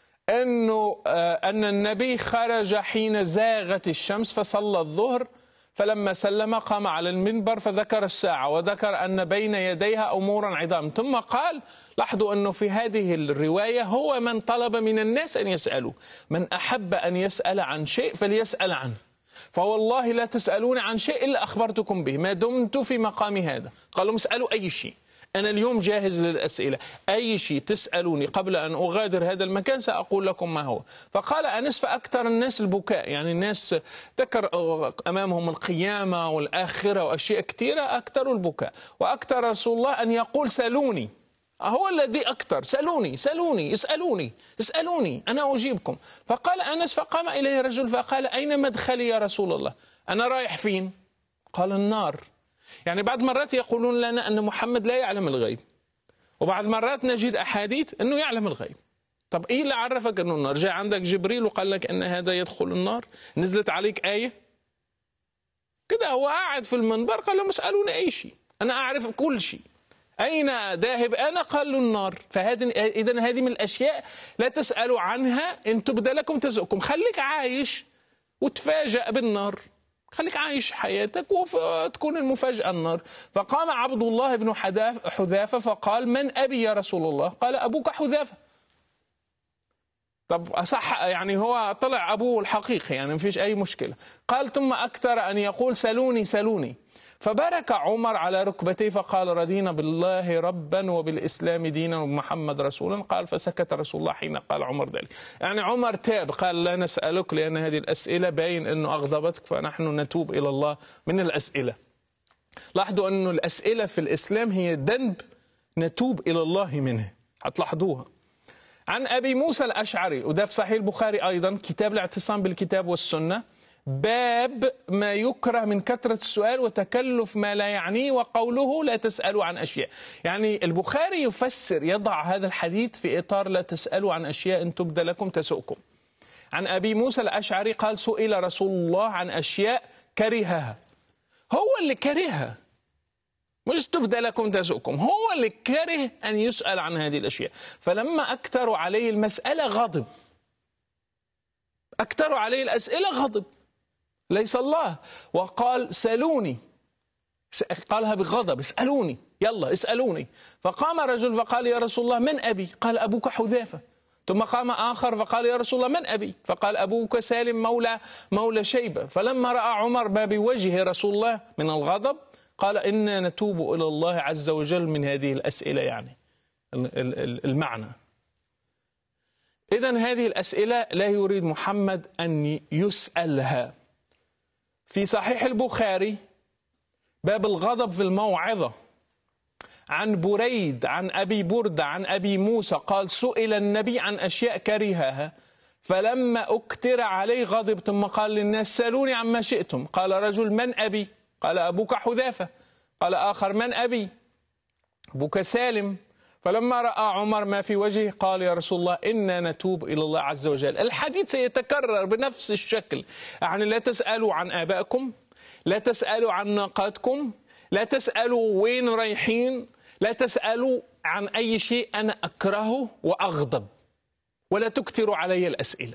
أن النبي خرج حين زاغت الشمس فصلى الظهر، فلما سلم قام على المنبر فذكر الساعة وذكر أن بين يديها أمورا عظام، ثم قال، لاحظوا أنه في هذه الرواية هو من طلب من الناس أن يسألوا، من أحب أن يسأل عن شيء فليسأل عنه، فوالله لا تسألون عن شيء إلا أخبرتكم به ما دمت في مقام هذا. قالوا اسألوا أي شيء، أنا اليوم جاهز للأسئلة، أي شيء تسألوني قبل أن أغادر هذا المكان سأقول لكم ما هو. فقال أنس فأكثر الناس البكاء، يعني الناس ذكر أمامهم القيامة والآخرة وأشياء كثيرة، أكثر البكاء. وأكثر رسول الله أن يقول سألوني، هو الذي أكثر، سألوني سألوني اسألوني اسألوني أنا أجيبكم. فقال أنس فقام إليه رجل فقال أين مدخلي يا رسول الله؟ أنا رايح فين؟ قال النار. يعني بعض مرات يقولون لنا أن محمد لا يعلم الغيب، وبعض مرات نجد أحاديث أنه يعلم الغيب. طب إيه اللي عرفك أنه النار؟ جاء عندك جبريل وقال لك أن هذا يدخل النار؟ نزلت عليك آية؟ كده هو قاعد في المنبر قال لهم اسألوني أي شيء، أنا أعرف كل شيء. أين ذاهب أنا؟ قال له النار. إذن هذه من الأشياء لا تسألوا عنها إن تبدى لكم تسؤكم. خليك عايش وتفاجأ بالنار، خليك عايش حياتك وتكون المفاجأة النار. فقام عبد الله بن حذافة فقال من أبي يا رسول الله؟ قال أبوك حذافة. طب صح، يعني هو طلع أبوه الحقيقي، يعني ما فيش أي مشكلة. قال ثم أكثر أن يقول سلوني سلوني، فبرك عمر على ركبتيه فقال: رضينا بالله ربا وبالإسلام دينا وبمحمد رسولا. قال: فسكت رسول الله حين قال عمر ذلك. يعني عمر تاب، قال: لا نسألك لأن هذه الأسئلة باين أنه أغضبتك، فنحن نتوب إلى الله من الأسئلة. لاحظوا أنه الأسئلة في الإسلام هي ذنب نتوب إلى الله منه، هتلاحظوها. عن أبي موسى الأشعري، وده في صحيح البخاري أيضا، كتاب الاعتصام بالكتاب والسنة، باب ما يكره من كثرة السؤال وتكلف ما لا يعنيه وقوله لا تسألوا عن أشياء. يعني البخاري يفسر، يضع هذا الحديث في إطار لا تسألوا عن أشياء إن تبد لكم تسؤكم. عن أبي موسى الأشعري قال: سئل رسول الله عن أشياء كرهها. هو اللي كرهها، مش تبدأ لكم تسؤكم، هو اللي كره أن يسأل عن هذه الأشياء. فلما أكثروا عليه المسألة غضب، أكثروا عليه الأسئلة غضب، ليس الله. وقال: سألوني، قالها بغضب: اسألوني، يلا اسألوني. فقام رجل فقال: يا رسول الله من أبي؟ قال: أبوك حذافة. ثم قام آخر فقال: يا رسول الله من أبي؟ فقال: أبوك سالم مولى شيبة. فلما رأى عمر ما بوجه رسول الله من الغضب قال: إنا نتوب إلى الله عز وجل من هذه الأسئلة. يعني المعنى إذن هذه الأسئلة لا يريد محمد أن يسألها. في صحيح البخاري باب الغضب في الموعظة، عن بريد عن أبي بردة عن أبي موسى قال: سئل النبي عن أشياء كرهها فلما أكتر عليه غضب، ثم قال للناس: سألوني عما شئتم. قال رجل: من أبي؟ قال: أبوك حذافة. قال آخر: من أبي؟ أبوك سالم. فلما رأى عمر ما في وجهه قال: يا رسول الله إنا نتوب إلى الله عز وجل. الحديث سيتكرر بنفس الشكل، يعني لا تسألوا عن آبائكم، لا تسألوا عن ناقاتكم، لا تسألوا وين رايحين، لا تسألوا عن أي شيء أنا أكرهه وأغضب، ولا تكثروا علي الأسئلة،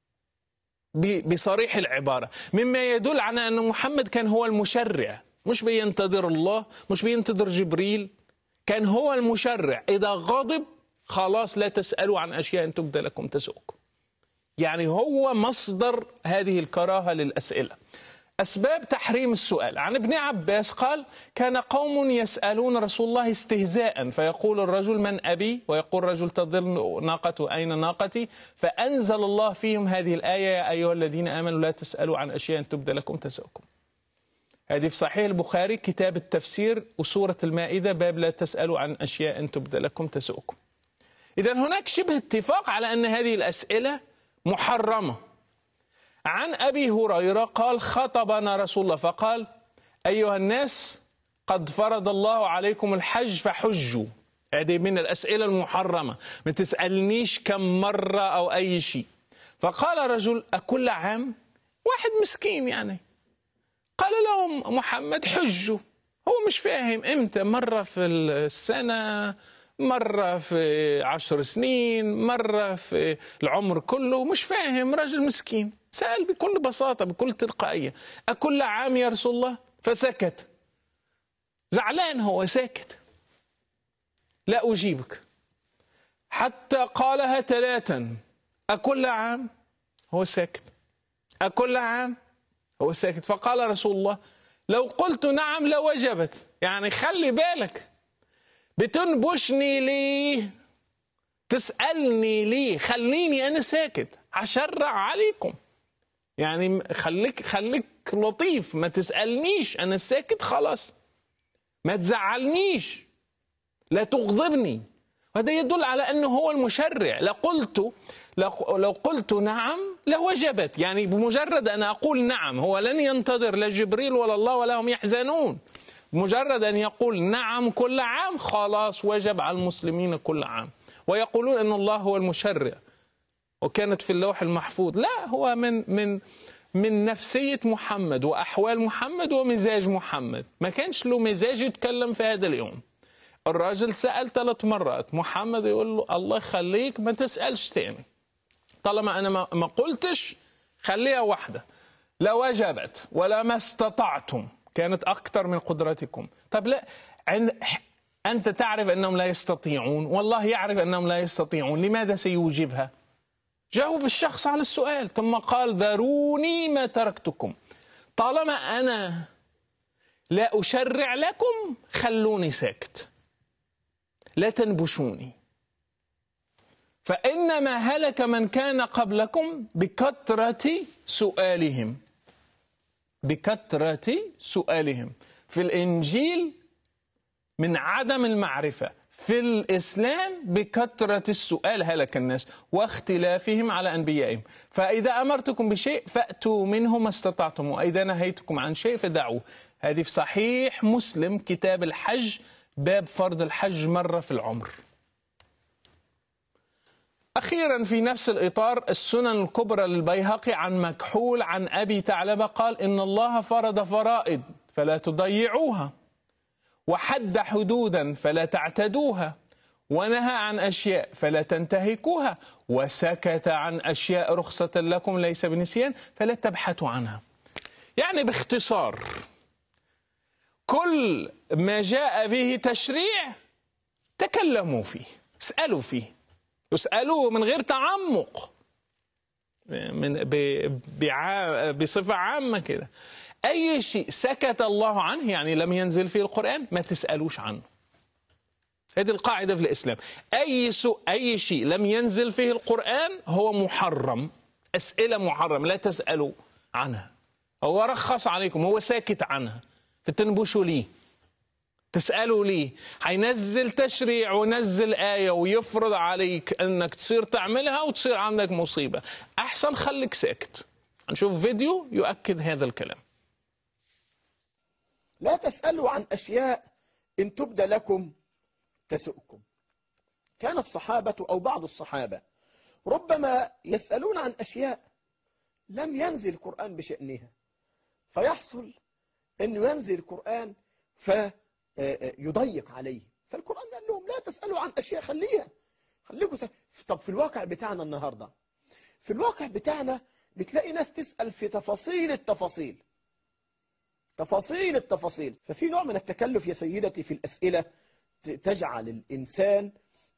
بصريح العبارة، مما يدل على أن محمد كان هو المشرع، مش بينتظر الله، مش بينتظر جبريل، كان هو المشرع. إذا غضب خلاص لا تسألوا عن أشياء إن تبد لكم تسؤكم. يعني هو مصدر هذه الكراهة للأسئلة. أسباب تحريم السؤال: عن ابن عباس قال: كان قوم يسألون رسول الله استهزاء، فيقول الرجل: من أبي؟ ويقول الرجل: تضل ناقته، أين ناقتي؟ فأنزل الله فيهم هذه الآية: يا أيها الذين آمنوا لا تسألوا عن أشياء إن تبد لكم تسؤكم. هذه في صحيح البخاري كتاب التفسير وسورة المائدة، باب لا تسألوا عن أشياء إن تبد لكم تسؤكم. إذن هناك شبه اتفاق على أن هذه الأسئلة محرمة. عن أبي هريرة قال: خطبنا رسول الله فقال: أيها الناس قد فرض الله عليكم الحج فحجوا. هذه من الأسئلة المحرمة، ما تسألنيش كم مرة أو أي شيء. فقال رجل: أكل عام؟ واحد مسكين يعني. قال لهم محمد: حجوا. هو مش فاهم إمتى، مرة في السنة، مرة في 10 سنين، مرة في العمر كله، مش فاهم، رجل مسكين سأل بكل بساطة بكل تلقائية: أكل عام يا رسول الله؟ فسكت، زعلان هو، ساكت، لا أجيبك، حتى قالها 3: أكل عام؟ هو ساكت، أكل عام؟ هو ساكت. فقال رسول الله: لو قلت نعم لوجبت. يعني خلي بالك، بتنبشني ليه؟ تسألني ليه؟ خليني أنا ساكت، هشرع عليكم. يعني خليك لطيف، ما تسألنيش، أنا ساكت خلاص، ما تزعلنيش، لا تغضبني. وهذا يدل على أنه هو المشرع. لو قلت نعم لوجبت، يعني بمجرد أن أقول نعم، هو لن ينتظر لا جبريل ولا الله ولا هم يحزنون، مجرد أن يقول نعم كل عام خلاص وجب على المسلمين كل عام. ويقولون أن الله هو المشرع وكانت في اللوح المحفوظ. لا، هو من نفسية محمد وأحوال محمد ومزاج محمد. ما كانش له مزاج يتكلم في هذا اليوم. الراجل سأل 3 مرات، محمد يقول له: الله يخليك ما تسألش تاني، طالما أنا ما قلتش خليها واحدة، لا وجبت ولا ما استطعتم، كانت أكثر من قدرتكم. طب لا، أنت تعرف أنهم لا يستطيعون، والله يعرف أنهم لا يستطيعون، لماذا سيوجبها؟ جاوب الشخص على السؤال. ثم قال: ذروني ما تركتكم، طالما أنا لا أشرع لكم، خلوني ساكت، لا تنبشوني. فإنما هلك من كان قبلكم بكثرة سؤالهم. بكثرة سؤالهم. في الإنجيل من عدم المعرفة، في الإسلام بكثرة السؤال هلك الناس واختلافهم على أنبيائهم. فإذا أمرتكم بشيء فأتوا منه ما استطعتم، وإذا نهيتكم عن شيء فدعوه. هذه في صحيح مسلم كتاب الحج، باب فرض الحج مرة في العمر. أخيرا في نفس الإطار السنن الكبرى للبيهقي عن مكحول عن أبي ثعلبة قال: إن الله فرض فرائض فلا تضيعوها، وحد حدودا فلا تعتدوها، ونهى عن أشياء فلا تنتهكوها، وسكت عن أشياء رخصة لكم ليس بنسيان فلا تبحثوا عنها. يعني باختصار كل ما جاء به تشريع تكلموا فيه، اسألوا فيه، اسألوه من غير تعمق، بصفة عامة كده. أي شيء سكت الله عنه يعني لم ينزل فيه القرآن ما تسألوش عنه. هذه القاعدة في الإسلام. أي شيء لم ينزل فيه القرآن هو محرم، أسئلة محرم، لا تسألوا عنها. هو رخص عليكم، هو ساكت عنها، فتنبشوا ليه، تسألوا ليه. هينزل تشريع ونزل آية ويفرض عليك أنك تصير تعملها وتصير عندك مصيبة. أحسن خليك ساكت. هنشوف فيديو يؤكد هذا الكلام. لا تسألوا عن أشياء إن تبد لكم تسؤكم. كان الصحابة أو بعض الصحابة ربما يسألون عن أشياء لم ينزل القرآن بشأنها، فيحصل أنه ينزل القرآن فيضيق عليه، فالقرآن قال لهم لا تسألوا عن أشياء، خليكم طب في الواقع بتاعنا النهاردة، في الواقع بتاعنا بتلاقي ناس تسأل في تفاصيل التفاصيل، تفاصيل التفاصيل. ففي نوع من التكلف يا سيدتي في الأسئلة تجعل الإنسان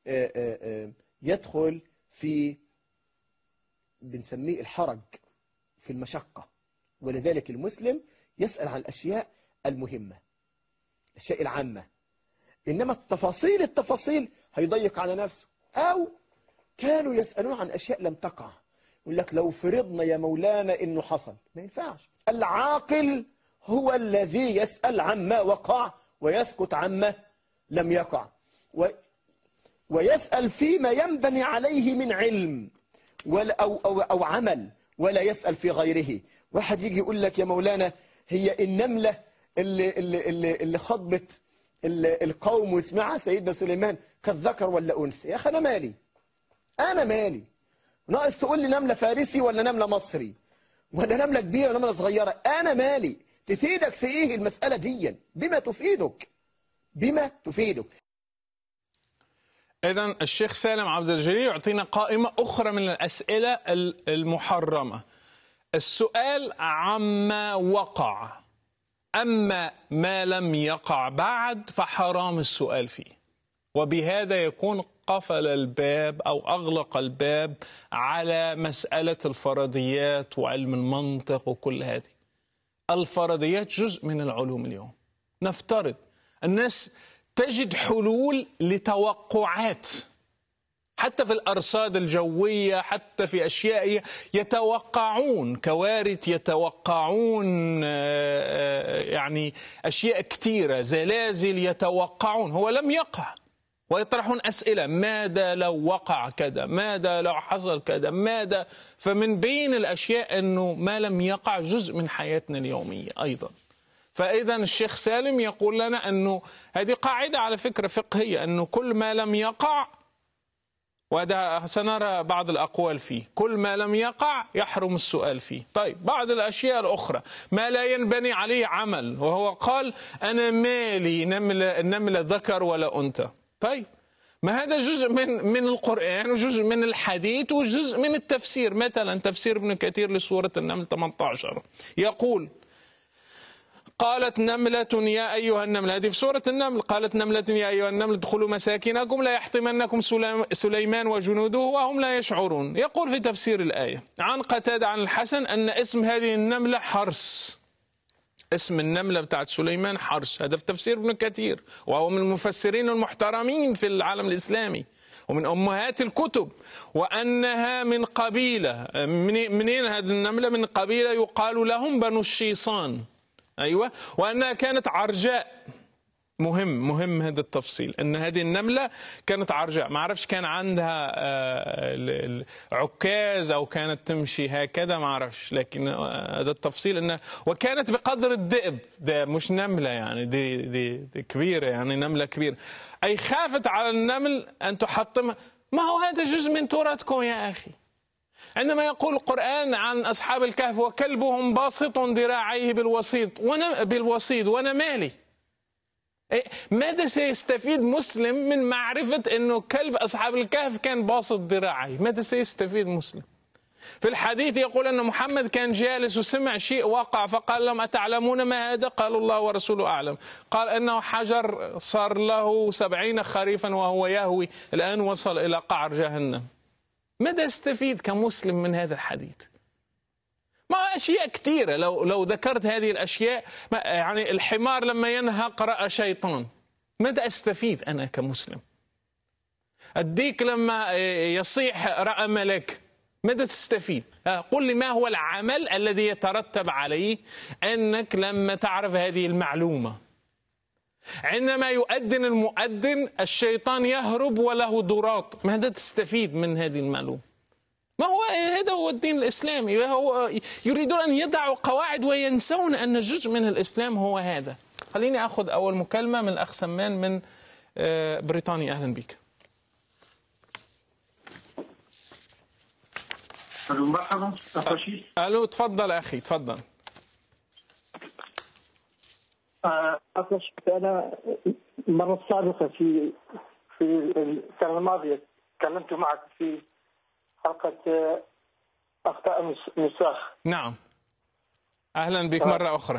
يدخل في بنسميه الحرج، في المشقة. ولذلك المسلم يسأل عن الأشياء المهمة، الأشياء العامة، إنما التفاصيل هيضيق على نفسه. أو كانوا يسألون عن أشياء لم تقع، يقول لك لو فرضنا يا مولانا إنه حصل، ما ينفعش. العاقل هو الذي يسأل عما وقع ويسكت عما لم يقع، ويسأل فيما ينبني عليه من علم أو عمل، ولا يسأل في غيره. واحد يجي يقول لك يا مولانا هي النملة اللي خضبت القوم واسمعها سيدنا سليمان كانت ذكر ولا أنثى؟ يا أخي أنا مالي ناقص تقول لي نملة فارسي ولا نملة مصري ولا نملة كبيرة ولا نملة صغيرة؟ أنا مالي، تفيدك في إيه المسألة دي؟ بما تفيدك. إذن الشيخ سالم عبد الجليل يعطينا قائمة أخرى من الأسئلة المحرمة. السؤال عما وقع، أما ما لم يقع بعد فحرام السؤال فيه، وبهذا يكون قفل الباب أو أغلق الباب على مسألة الفرضيات وعلم المنطق وكل هذه. الفرضيات جزء من العلوم اليوم. نفترض الناس تجد حلول لتوقعات، حتى في الأرصاد الجوية، حتى في أشياء يتوقعون كوارث، يتوقعون يعني أشياء كثيرة، زلازل يتوقعون، هو لم يقع، ويطرحون أسئلة: ماذا لو وقع كذا؟ ماذا لو حصل كذا؟ ماذا؟ فمن بين الأشياء أنه ما لم يقع جزء من حياتنا اليومية أيضا. فإذا الشيخ سالم يقول لنا أنه هذه قاعدة على فكرة فقهية، أنه كل ما لم يقع، وهذا سنرى بعض الأقوال فيه، كل ما لم يقع يحرم السؤال فيه. طيب بعض الأشياء الأخرى ما لا ينبني عليه عمل، وهو قال أنا مالي نملة ذكر ولا أنثى. طيب ما هذا جزء من القرآن وجزء من الحديث وجزء من التفسير. مثلا تفسير ابن كثير لسورة النمل 18 يقول: قالت نملة يا أيها النمل، هذه في سورة النمل، قالت نملة يا أيها النمل ادخلوا مساكنكم لا يحطمنكم سليمان وجنوده وهم لا يشعرون. يقول في تفسير الآية عن قتادة عن الحسن أن اسم هذه النملة حرس. اسم النملة بتاعت سليمان حرش، هذا في تفسير ابن كثير، وهو من المفسرين المحترمين في العالم الإسلامي ومن أمهات الكتب. وأنها من قبيلة، منين هذه النملة؟ من قبيلة يقال لهم بنو الشيصان. أيوة. وأنها كانت عرجاء. مهم هذا التفصيل، ان هذه النمله كانت عرجاء، ما اعرفش كان عندها عكاز او كانت تمشي هكذا، ما اعرفش، لكن هذا التفصيل انها وكانت بقدر الذئب، ده مش نمله يعني، دي كبيره يعني، نمله كبيره، اي خافت على النمل ان تحطمها. ما هو هذا جزء من تراثكم يا اخي. عندما يقول القرآن عن أصحاب الكهف وكلبهم باسط ذراعيه بالوصيد وانا مالي؟ ماذا سيستفيد مسلم من معرفة أنه كلب أصحاب الكهف كان باسط ذراعيه؟ ماذا سيستفيد مسلم؟ في الحديث يقول أن محمد كان جالس وسمع شيء وقع فقال لهم أتعلمون ما هذا؟ قالوا الله ورسوله أعلم. قال أنه حجر صار له 70 خريفا وهو يهوي، الآن وصل إلى قعر جهنم. ماذا يستفيد كمسلم من هذا الحديث؟ ما أشياء كثيرة لو ذكرت هذه الأشياء. يعني الحمار لما ينهق رأى شيطان، ماذا أستفيد أنا كمسلم؟ الديك لما يصيح رأى ملك، ماذا تستفيد؟ قل لي ما هو العمل الذي يترتب عليه أنك لما تعرف هذه المعلومة؟ عندما يؤذن المؤذن الشيطان يهرب وله ضراط، ماذا تستفيد من هذه المعلومة؟ ما هو هذا هو الدين الإسلامي. هو يريدون أن يضعوا قواعد وينسون أن جزء من الإسلام هو هذا. خليني أخذ أول مكالمة من الأخ سمان من بريطانيا. أهلا بك. ألو مرحبا أخ رشيد. ألو تفضل أخي تفضل. أخ رشيد، أنا مرة سابقة في السنة الماضية تكلمت معك في حلقة أخطاء النساخ. نعم أهلا بك مرة أخرى.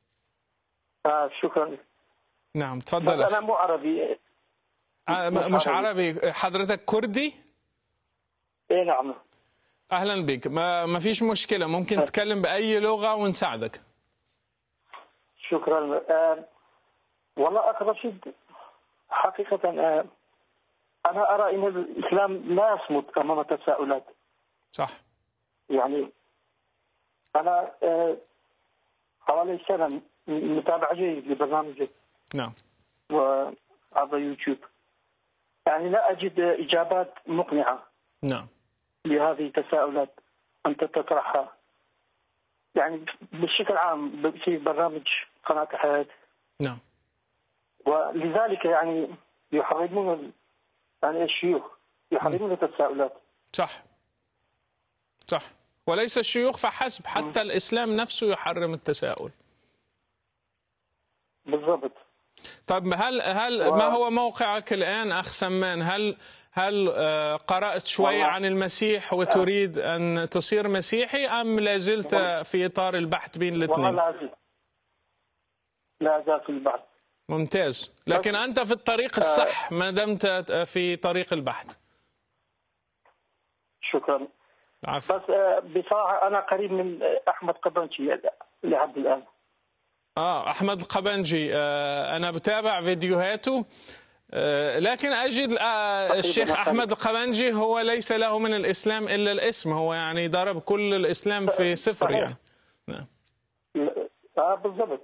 شكرا. نعم تفضل. أنا مو عربي. مش عربي، حضرتك كردي؟ إيه نعم. أهلا بك، ما فيش مشكلة، ممكن تتكلم بأي لغة ونساعدك. شكرا. والله أخ رشيد، حقيقة أنا أرى أن الإسلام لا يصمد أمام التساؤلات. صح. يعني أنا حوالي سنة متابعة جيد لبرنامجك. نعم. وعبر يوتيوب، يعني لا أجد إجابات مقنعة. نعم. لهذه التساؤلات أنت تطرحها، يعني بشكل عام في برنامج قناة الحياة. نعم. ولذلك يعني يحرمون يعني الشيوخ يحرمون التساؤلات. صح. صح. وليس الشيوخ فحسب، حتى الإسلام نفسه يحرم التساؤل. بالضبط. طيب هل ما هو موقعك الآن أخ سمان؟ هل قرأت شوي عن المسيح وتريد أن تصير مسيحي أم لازلت في إطار البحث بين الاثنين؟ لا زال في البحث. ممتاز، لكن أنت في الطريق الصح ما دمت في طريق البحث. شكرا. عفو. بس بصراحة أنا قريب من أحمد قبنجي لحد الآن. أحمد القبنجي، أنا بتابع فيديوهاته، لكن أجد الشيخ أحمد القبنجي هو ليس له من الإسلام إلا الاسم، هو يعني ضرب كل الإسلام في صفر يعني. نعم. بالضبط.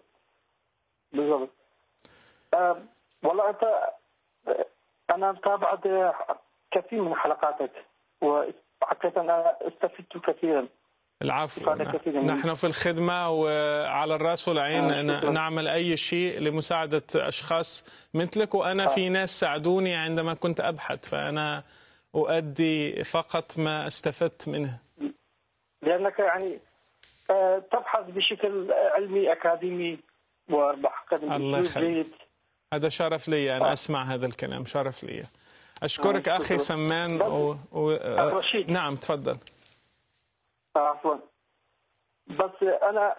والله أنا تابعت كثير من حلقاتك وحقيقة أنا استفدت كثيرا. العفو، نحن في الخدمة وعلى الرأس والعين نعمل أي شيء لمساعدة أشخاص مثلك، وأنا في ناس ساعدوني عندما كنت أبحث، فأنا أؤدي فقط ما استفدت منه. لأنك يعني تبحث بشكل علمي أكاديمي وبحقيقة. الله يخليك، هذا شرف لي أن أسمع هذا الكلام، شرف لي. أشكرك أخي سمان. نعم تفضل. عفوا. بس أنا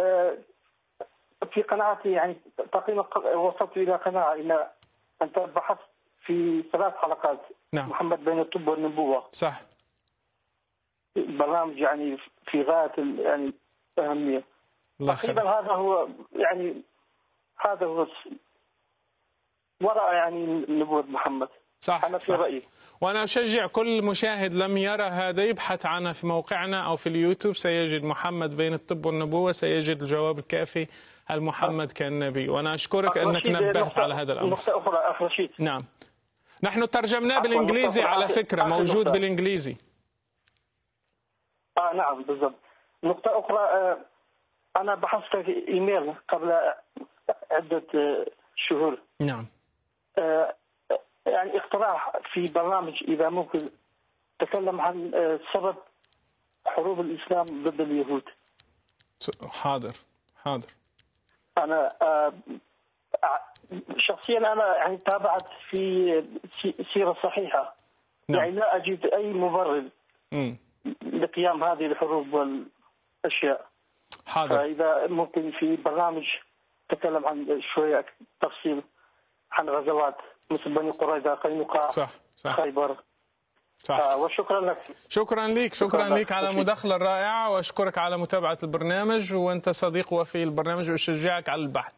في قناعتي يعني تقريبا وصلت إلى قناعة إن أنت بحثت في 3 حلقات. نعم. محمد بين الطب والنبوة. صح. برنامج يعني في غاية يعني أهمية. الله تقريبا يخليك. هذا هو يعني هذا هو وراء يعني نبوة محمد. صح أنا في صح. رأيي. وأنا أشجع كل مشاهد لم يرى هذا يبحث عنها في موقعنا أو في اليوتيوب، سيجد محمد بين الطب والنبوة، سيجد الجواب الكافي هل محمد كان نبي. وأنا أشكرك أنك نبهت على هذا الأمر. نقطة أخرى أخ رشيد. نعم، نحن ترجمناه بالإنجليزي على فكرة، موجود بالإنجليزي. نعم بالضبط. نقطة أخرى، أنا بحثت في إيميل قبل عدة شهور. نعم. يعني اقتراح في برنامج إذا ممكن تكلم عن سبب حروب الإسلام ضد اليهود. حاضر حاضر. أنا شخصيا أنا يعني تابعت في سيرة صحيحة. نعم. يعني لا أجد أي مبرر لقيام هذه الحروب والأشياء. حاضر. فإذا ممكن في برنامج تكلم عن شوية تفصيل عن غزوات مثل بني قريظة، قينقاع، صح صح خيبر. صح. وشكرا لك. شكرا لك على المداخلة الرائعة، وأشكرك على متابعة البرنامج، وأنت صديق وفي البرنامج، وأشجعك على البحث.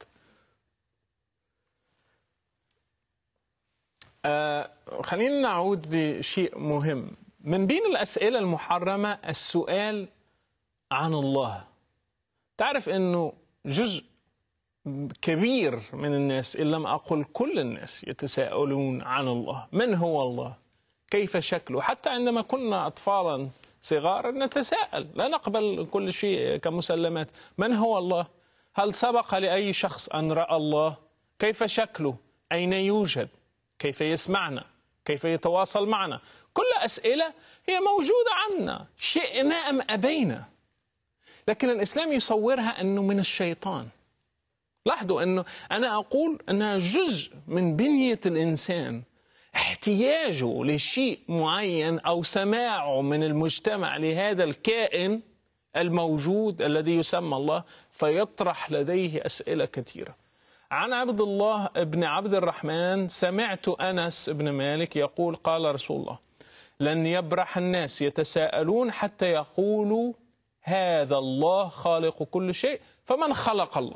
خلينا نعود لشيء مهم من بين الأسئلة المحرمة، السؤال عن الله. تعرف أنه جزء كبير من الناس، إن لم أقل كل الناس، يتساءلون عن الله. من هو الله؟ كيف شكله؟ حتى عندما كنا أطفالا صغار نتساءل، لا نقبل كل شيء كمسلمات. من هو الله؟ هل سبق لأي شخص أن رأى الله؟ كيف شكله؟ أين يوجد؟ كيف يسمعنا؟ كيف يتواصل معنا؟ كل أسئلة هي موجودة عنا، شئنا أم أبينا. لكن الإسلام يصورها أنه من الشيطان. لاحظوا أنه أنا أقول أنها جزء من بنية الإنسان، احتياجه لشيء معين أو سماعه من المجتمع لهذا الكائن الموجود الذي يسمى الله، فيطرح لديه أسئلة كثيرة. عن عبد الله بن عبد الرحمن سمعت أنس بن مالك يقول قال رسول الله: لن يبرح الناس يتساءلون حتى يقولوا هذا الله خالق كل شيء، فمن خلق الله؟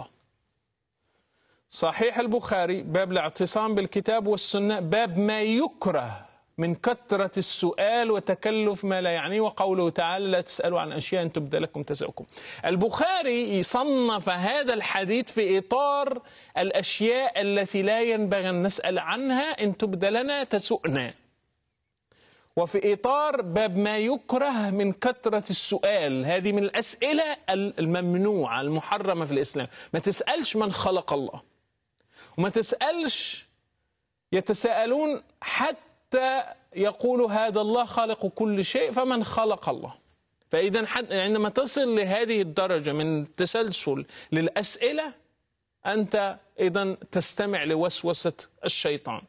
صحيح البخاري باب الاعتصام بالكتاب والسنة، باب ما يكره من كثرة السؤال وتكلف ما لا يعنيه، وقوله تعالى: لا تسألوا عن أشياء إن تبد لكم تسؤكم. البخاري يصنف هذا الحديث في إطار الأشياء التي لا ينبغي أن نسأل عنها إن تبد لنا تسؤنا، وفي إطار باب ما يكره من كثرة السؤال. هذه من الأسئلة الممنوعة المحرمة في الإسلام. ما تسألش من خلق الله، وما تسألش يتساءلون حتى يقولوا هذا الله خالق كل شيء، فمن خلق الله. فإذا عندما تصل لهذه الدرجة من التسلسل للأسئلة، أنت إذن تستمع لوسوسة الشيطان.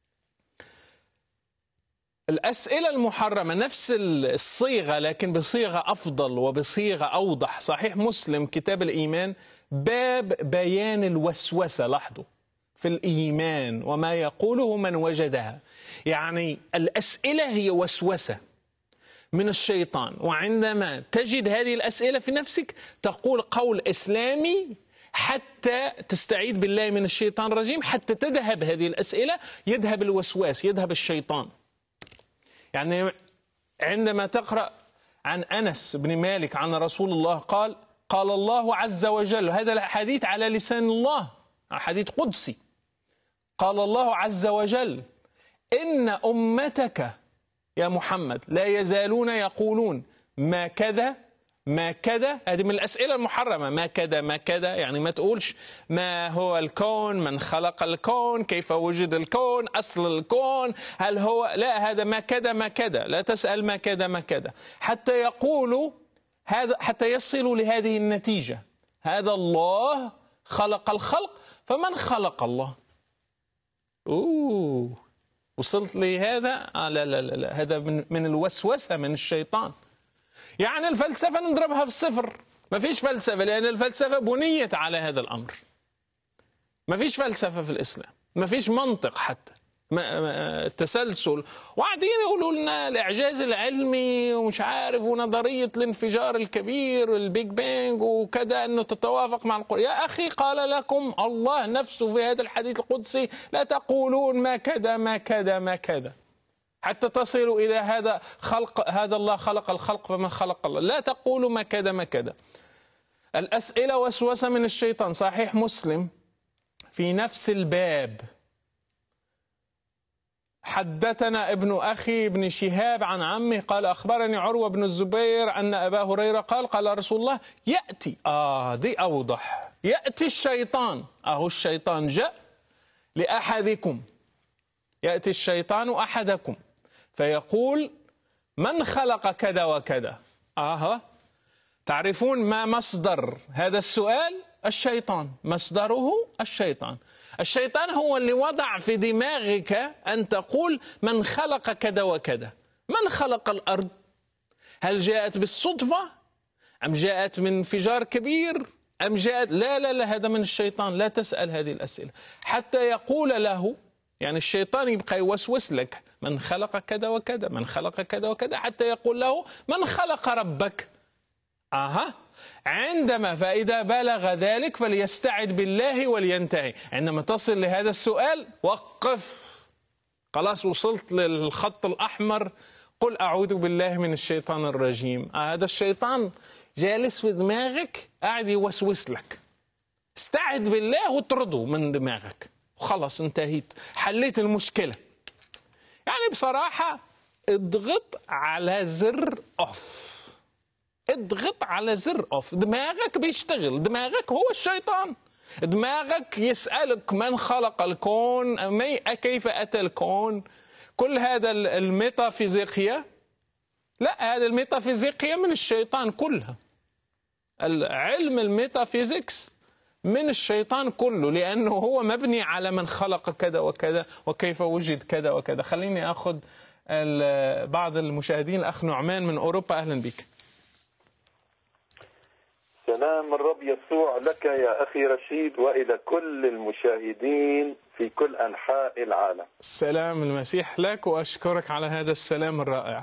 الأسئلة المحرمة نفس الصيغة لكن بصيغة أفضل وبصيغة أوضح. صحيح مسلم كتاب الإيمان باب بيان الوسوسة، لاحظوا، في الإيمان وما يقوله من وجدها. يعني الأسئلة هي وسوسة من الشيطان، وعندما تجد هذه الأسئلة في نفسك تقول قول إسلامي حتى تستعيذ بالله من الشيطان الرجيم، حتى تذهب هذه الأسئلة، يذهب الوسواس، يذهب الشيطان. يعني عندما تقرأ عن أنس بن مالك عن رسول الله قال الله عز وجل، هذا الحديث على لسان الله، حديث قدسي، قال الله عز وجل: إن أمتك يا محمد لا يزالون يقولون ما كذا ما كذا. هذه من الأسئلة المحرمة، ما كذا ما كذا، يعني ما تقولش ما هو الكون، من خلق الكون، كيف وجد الكون، أصل الكون، هل هو، لا، هذا ما كذا ما كذا، لا تسأل ما كذا ما كذا، حتى يقولوا هذا، حتى يصلوا لهذه النتيجة: هذا الله خلق الخلق، فمن خلق الله؟ وصلت لهذا؟ لا لا لا، هذا من الوسوسة من الشيطان. يعني الفلسفة نضربها في الصفر، ما فيش فلسفة، لأن الفلسفة بنيت على هذا الأمر. ما فيش فلسفة في الإسلام، ما فيش منطق، حتى تسلسل، وقاعدين يقولوا لنا الإعجاز العلمي ومش عارف ونظرية الانفجار الكبير البيج بانج وكذا أنه تتوافق مع القرآن. يا أخي قال لكم الله نفسه في هذا الحديث القدسي لا تقولون ما كذا ما كذا ما كذا حتى تصلوا إلى هذا خلق، هذا الله خلق الخلق فمن خلق الله. لا تقولوا ما كذا ما كذا. الأسئلة وسوسة من الشيطان. صحيح مسلم في نفس الباب حدثنا ابن أخي ابن شهاب عن عمه قال أخبرني عروة بن الزبير أن أبا هريرة قال رسول الله يأتي دي أوضح، يأتي الشيطان، الشيطان جاء لأحدكم، يأتي الشيطان أحدكم فيقول من خلق كذا وكذا. تعرفون ما مصدر هذا السؤال؟ الشيطان، مصدره الشيطان. الشيطان هو اللي وضع في دماغك أن تقول من خلق كذا وكذا. من خلق الأرض؟ هل جاءت بالصدفة أم جاءت من انفجار كبير أم جاءت؟ لا هذا من الشيطان. لا تسأل هذه الأسئلة حتى يقول له، يعني الشيطان يبقى يوسوس لك من خلق كذا وكذا، من خلق كذا وكذا، حتى يقول له من خلق ربك. عندما فإذا بلغ ذلك فليستعذ بالله ولينتهي. عندما تصل لهذا السؤال وقف، خلاص وصلت للخط الأحمر، قل أعوذ بالله من الشيطان الرجيم. هذا الشيطان جالس في دماغك قاعد يوسوس لك، استعذ بالله وطرده من دماغك وخلاص انتهيت، حليت المشكلة. يعني بصراحة اضغط على زر أوف، اضغط على زر أوف. دماغك بيشتغل، دماغك هو الشيطان. دماغك يسألك من خلق الكون، كيف أتى الكون، كل هذا الميتافيزيقيا. لا، هذا الميتافيزيقيا من الشيطان كلها. العلم الميتافيزيكس من الشيطان كله، لأنه هو مبني على من خلق كذا وكذا وكيف وجد كذا وكذا. خليني أخذ بعض المشاهدين. الأخ نعمان من أوروبا، أهلا بك. سلام الرب يسوع لك يا أخي رشيد وإلى كل المشاهدين في كل أنحاء العالم. سلام المسيح لك، وأشكرك على هذا السلام الرائع.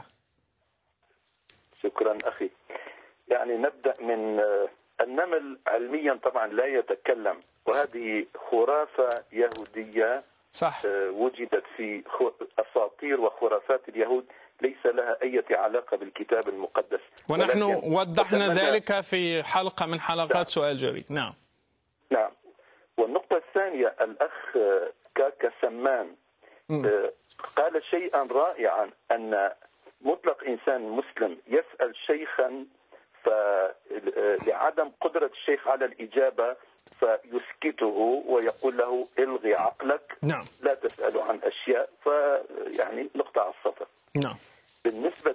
شكرا أخي. يعني نبدأ من النمل علميا طبعا لا يتكلم، وهذه خرافة يهودية صح. وجدت في أساطير وخرافات اليهود، ليس لها أي علاقة بالكتاب المقدس، ونحن وضحنا ذلك في حلقة من حلقات سؤال جريء. نعم. والنقطة الثانية، الأخ كاكا سمان قال شيئا رائعا، أن مطلق إنسان مسلم يسأل شيخا فلعدم قدرة الشيخ على الإجابة فيسكته ويقول له الغي عقلك. نعم. لا تسأله عن أشياء، فيعني نقطع السطر. نعم. بالنسبة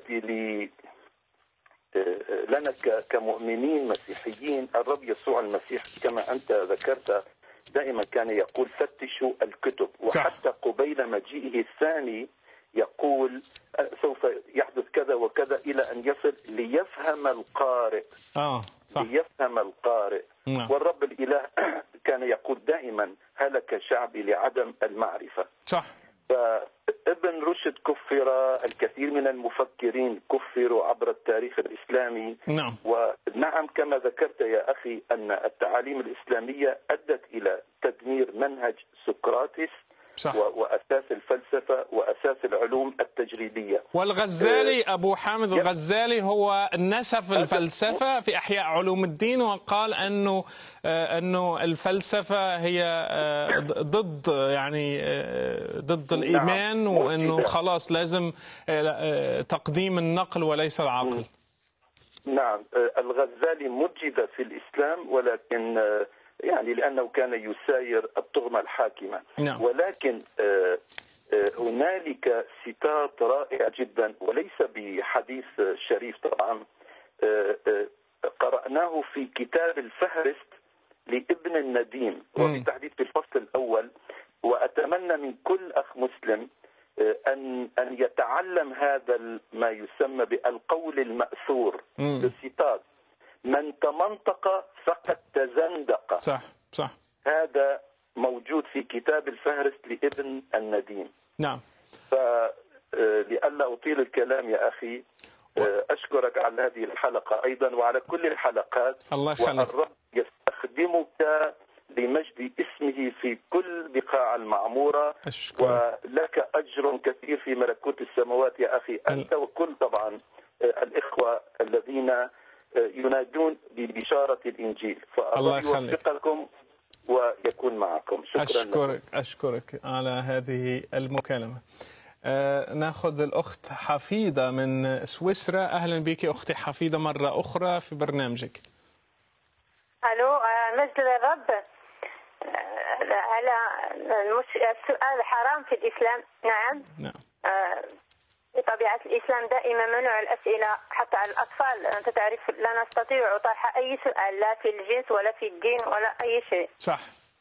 لنا كمؤمنين مسيحيين، الرب يسوع المسيح كما أنت ذكرت دائما كان يقول فتشوا الكتب، وحتى قبيل مجيئه الثاني يقول سوف يحدث كذا وكذا إلى أن يصل ليفهم القارئ. صح. ليفهم القارئ. والرب الإله كان يقول دائما هلك شعبي لعدم المعرفة. صح. فابن رشد كفر، الكثير من المفكرين كفروا عبر التاريخ الإسلامي. نعم. ونعم كما ذكرت يا أخي أن التعاليم الإسلامية أدت إلى تدمير منهج سقراطس. صح. وأساس الفلسفة وأساس العلوم التجريبية. والغزالي أبو حامد الغزالي هو نسف الفلسفة في إحياء علوم الدين، وقال أنه الفلسفة هي ضد، يعني ضد الإيمان. نعم. وأنه خلاص لازم تقديم النقل وليس العقل. نعم، الغزالي مجد في الإسلام، ولكن يعني لأنه كان يساير الطغمة الحاكمة. نعم. ولكن هنالك ستات رائع جدا، وليس بحديث شريف طبعا، قرأناه في كتاب الفهرست لابن النديم، وبالتحديد في الفصل الأول. وأتمنى من كل أخ مسلم أن يتعلم هذا ما يسمى بالقول المأثور، الستات: من تمنطق فقد تزندق. صح. هذا موجود في كتاب الفهرست لابن النديم. نعم. فلئلا أطيل الكلام يا أخي، أشكرك على هذه الحلقة أيضا وعلى كل الحلقات. الله يخليك. والرب يستخدمك لمجد اسمه في كل بقاع المعمورة. أشكرك. ولك أجر كثير في ملكوت السماوات يا أخي، أنت وكل طبعا الإخوة الذين ينادون ببشارة الإنجيل. فالله يوفقكم ويكون معكم. شكرا. أشكرك على هذه المكالمة. ناخذ الأخت حفيظة من سويسرا. أهلا بك أختي حفيظة مرة أخرى في برنامجك. ألو، مجد للرب. على السؤال حرام في الإسلام. نعم. بطبيعة الإسلام دائما ممنوع الأسئلة حتى على الأطفال. أنت تعرف لا نستطيع طرح أي سؤال لا في الجنس ولا في الدين ولا أي شيء. صح.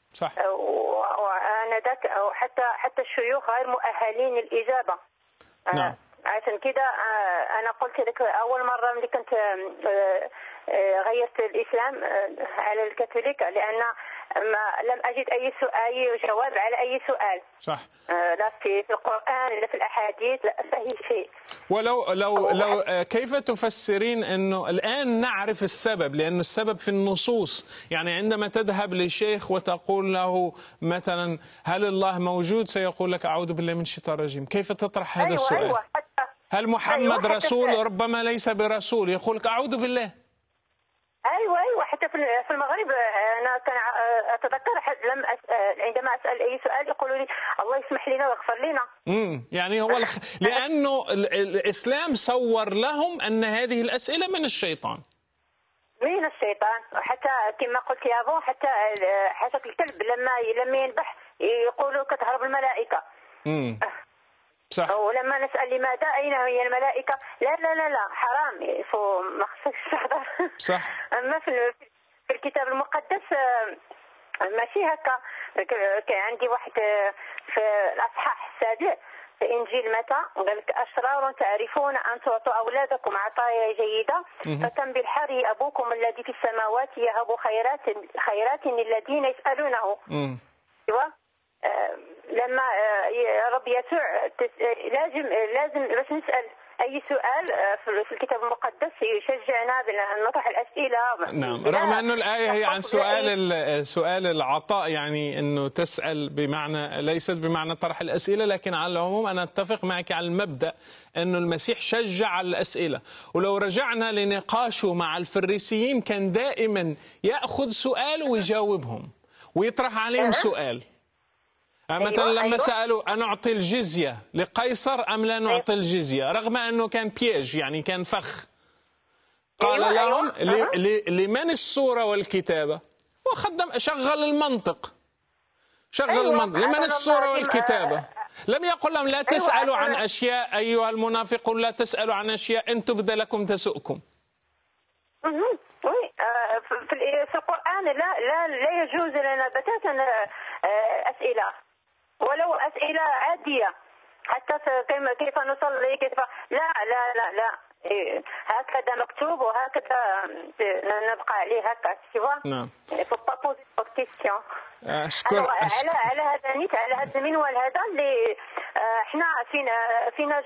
وأنا ذاك حتى الشيوخ غير مؤهلين للإجابة. نعم. عشان كده أنا قلت لك أول مرة اللي كنت غيرت الإسلام على الكاثوليك، لأن لم أجد أي جواب على أي سؤال. صح. لا في القرآن لا في الأحاديث لا في أي شيء. لو كيف تفسرين أنه الآن نعرف السبب؟ لأن السبب في النصوص. يعني عندما تذهب لشيخ وتقول له مثلا هل الله موجود، سيقول لك أعوذ بالله من الشيطان الرجيم. كيف تطرح هذا السؤال؟ أيوة. هل محمد رسول؟ ربما ليس برسول، يقول لك أعوذ بالله. ايوه حتى في المغرب انا كان اتذكر عندما اسال اي سؤال يقولوا لي الله يسمح لنا ويغفر لنا. يعني هو لانه الاسلام صور لهم ان هذه الاسئله من الشيطان. من الشيطان، وحتى كما قلت يا ابو حتى الكلب لما ينبح يقولوا كتهرب الملائكه. صح. ولما نسأل لماذا أين هي الملائكة، لا حرام ما خصكش تحضر. صح. أما في الكتاب المقدس ماشي هكا. كان عندي واحد في الأصحاح السابع في إنجيل متى قال لك أشرار تعرفون أن تعطوا أولادكم عطايا جيدة فكم بالحري أبوكم الذي في السماوات يهب خيرات للذين يسألونه. لما رب يسوع لازم باش نسأل أي سؤال في الكتاب المقدس يشجعنا بأن نطرح الأسئلة. نعم، رغم أن الآية هي عن سؤال العطاء، يعني أنه تسأل بمعنى ليست بمعنى طرح الأسئلة، لكن على العموم أنا أتفق معك على المبدأ أنه المسيح شجع على الأسئلة. ولو رجعنا لنقاشه مع الفريسيين كان دائما يأخذ سؤال ويجاوبهم ويطرح عليهم سؤال. مثلا لما سألوا أنعطي الجزية لقيصر أم لا نعطي الجزية، رغم أنه كان بيج يعني كان فخ، قال لهم لمن الصورة والكتابة؟ شغل المنطق لمن الصورة والكتابة؟ لم يقل لهم لا تسألوا عن أشياء أيها المنافقون، لا تسألوا عن أشياء إن تبد لكم تسؤكم. في القرآن لا يجوز لنا بتاتا أسئلة، ولو أسئلة عادية حتى كيف نصلي كيف لا هكذا مكتوب وهكذا نبقى عليه هكذا. نعم. أشكر على هذا المنوال هذا اللي احنا فينا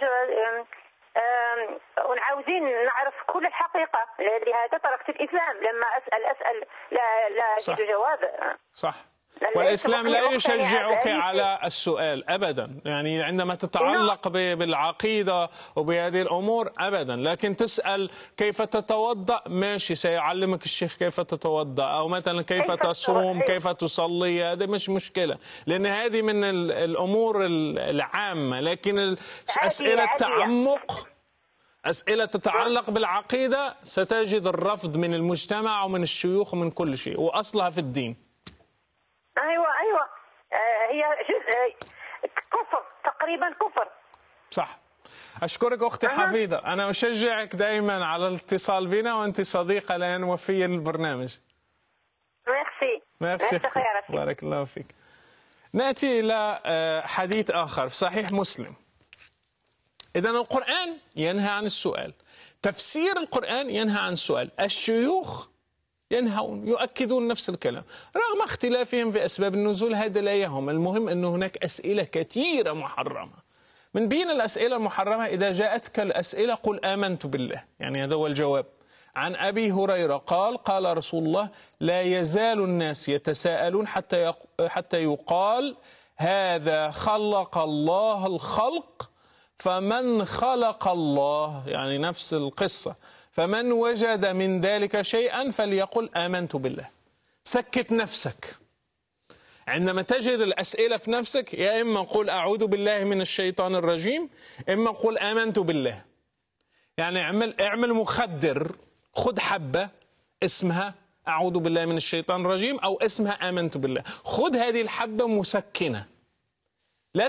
ونعاوزين نعرف كل الحقيقة. لهذا تركت الإسلام لما أسأل لا أجد جواب. صح. والإسلام لا يشجعك على السؤال أبدا، يعني عندما تتعلق بالعقيدة وبهذه الأمور أبدا، لكن تسأل كيف تتوضأ ماشي، سيعلمك الشيخ كيف تتوضأ، أو مثلا كيف تصوم كيف تصلي، هذا مش مشكلة لأن هذه من الأمور العامة. لكن أسئلة تعمق، أسئلة تتعلق بالعقيدة ستجد الرفض من المجتمع ومن الشيوخ ومن كل شيء، وأصلها في الدين. أيوة هي كفر تقريبا كفر. صح. أشكرك أختي حفيظة، أنا أشجعك دائما على الاتصال بنا، وأنت صديقة الآن وفية للبرنامج. ميرسي أختي، بارك الله فيك. نأتي إلى حديث آخر في صحيح مسلم. إذن القرآن ينهى عن السؤال، تفسير القرآن ينهى عن السؤال، الشيوخ ينهون يؤكدون نفس الكلام رغم اختلافهم في أسباب النزول. هذا لا يهم، المهم أن هناك أسئلة كثيرة محرمة. من بين الأسئلة المحرمة إذا جاءتك الأسئلة قل آمنت بالله، يعني هذا هو الجواب. عن أبي هريرة قال قال رسول الله لا يزال الناس يتساءلون حتى يقال هذا خلق الله الخلق فمن خلق الله، يعني نفس القصة، فمن وجد من ذلك شيئا فليقل آمنت بالله. سكت نفسك عندما تجد الأسئلة في نفسك، يا إما قل أعوذ بالله من الشيطان الرجيم، إما قل آمنت بالله. يعني اعمل مخدر، خذ حبة اسمها أعوذ بالله من الشيطان الرجيم أو اسمها آمنت بالله، خذ هذه الحبة مسكنة، لا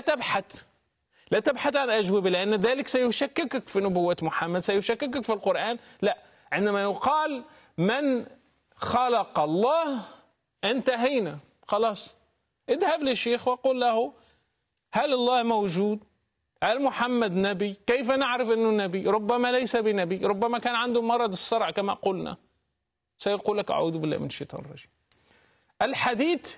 تبحث عن أجوبة، لأن ذلك سيشككك في نبوة محمد، سيشككك في القرآن. لا، عندما يقال من خلق الله انتهينا خلاص. اذهب للشيخ وقل له هل الله موجود؟ هل محمد نبي؟ كيف نعرف أنه نبي؟ ربما ليس بنبي، ربما كان عنده مرض الصرع كما قلنا. سيقول لك أعوذ بالله من الشيطان الرجيم. الحديث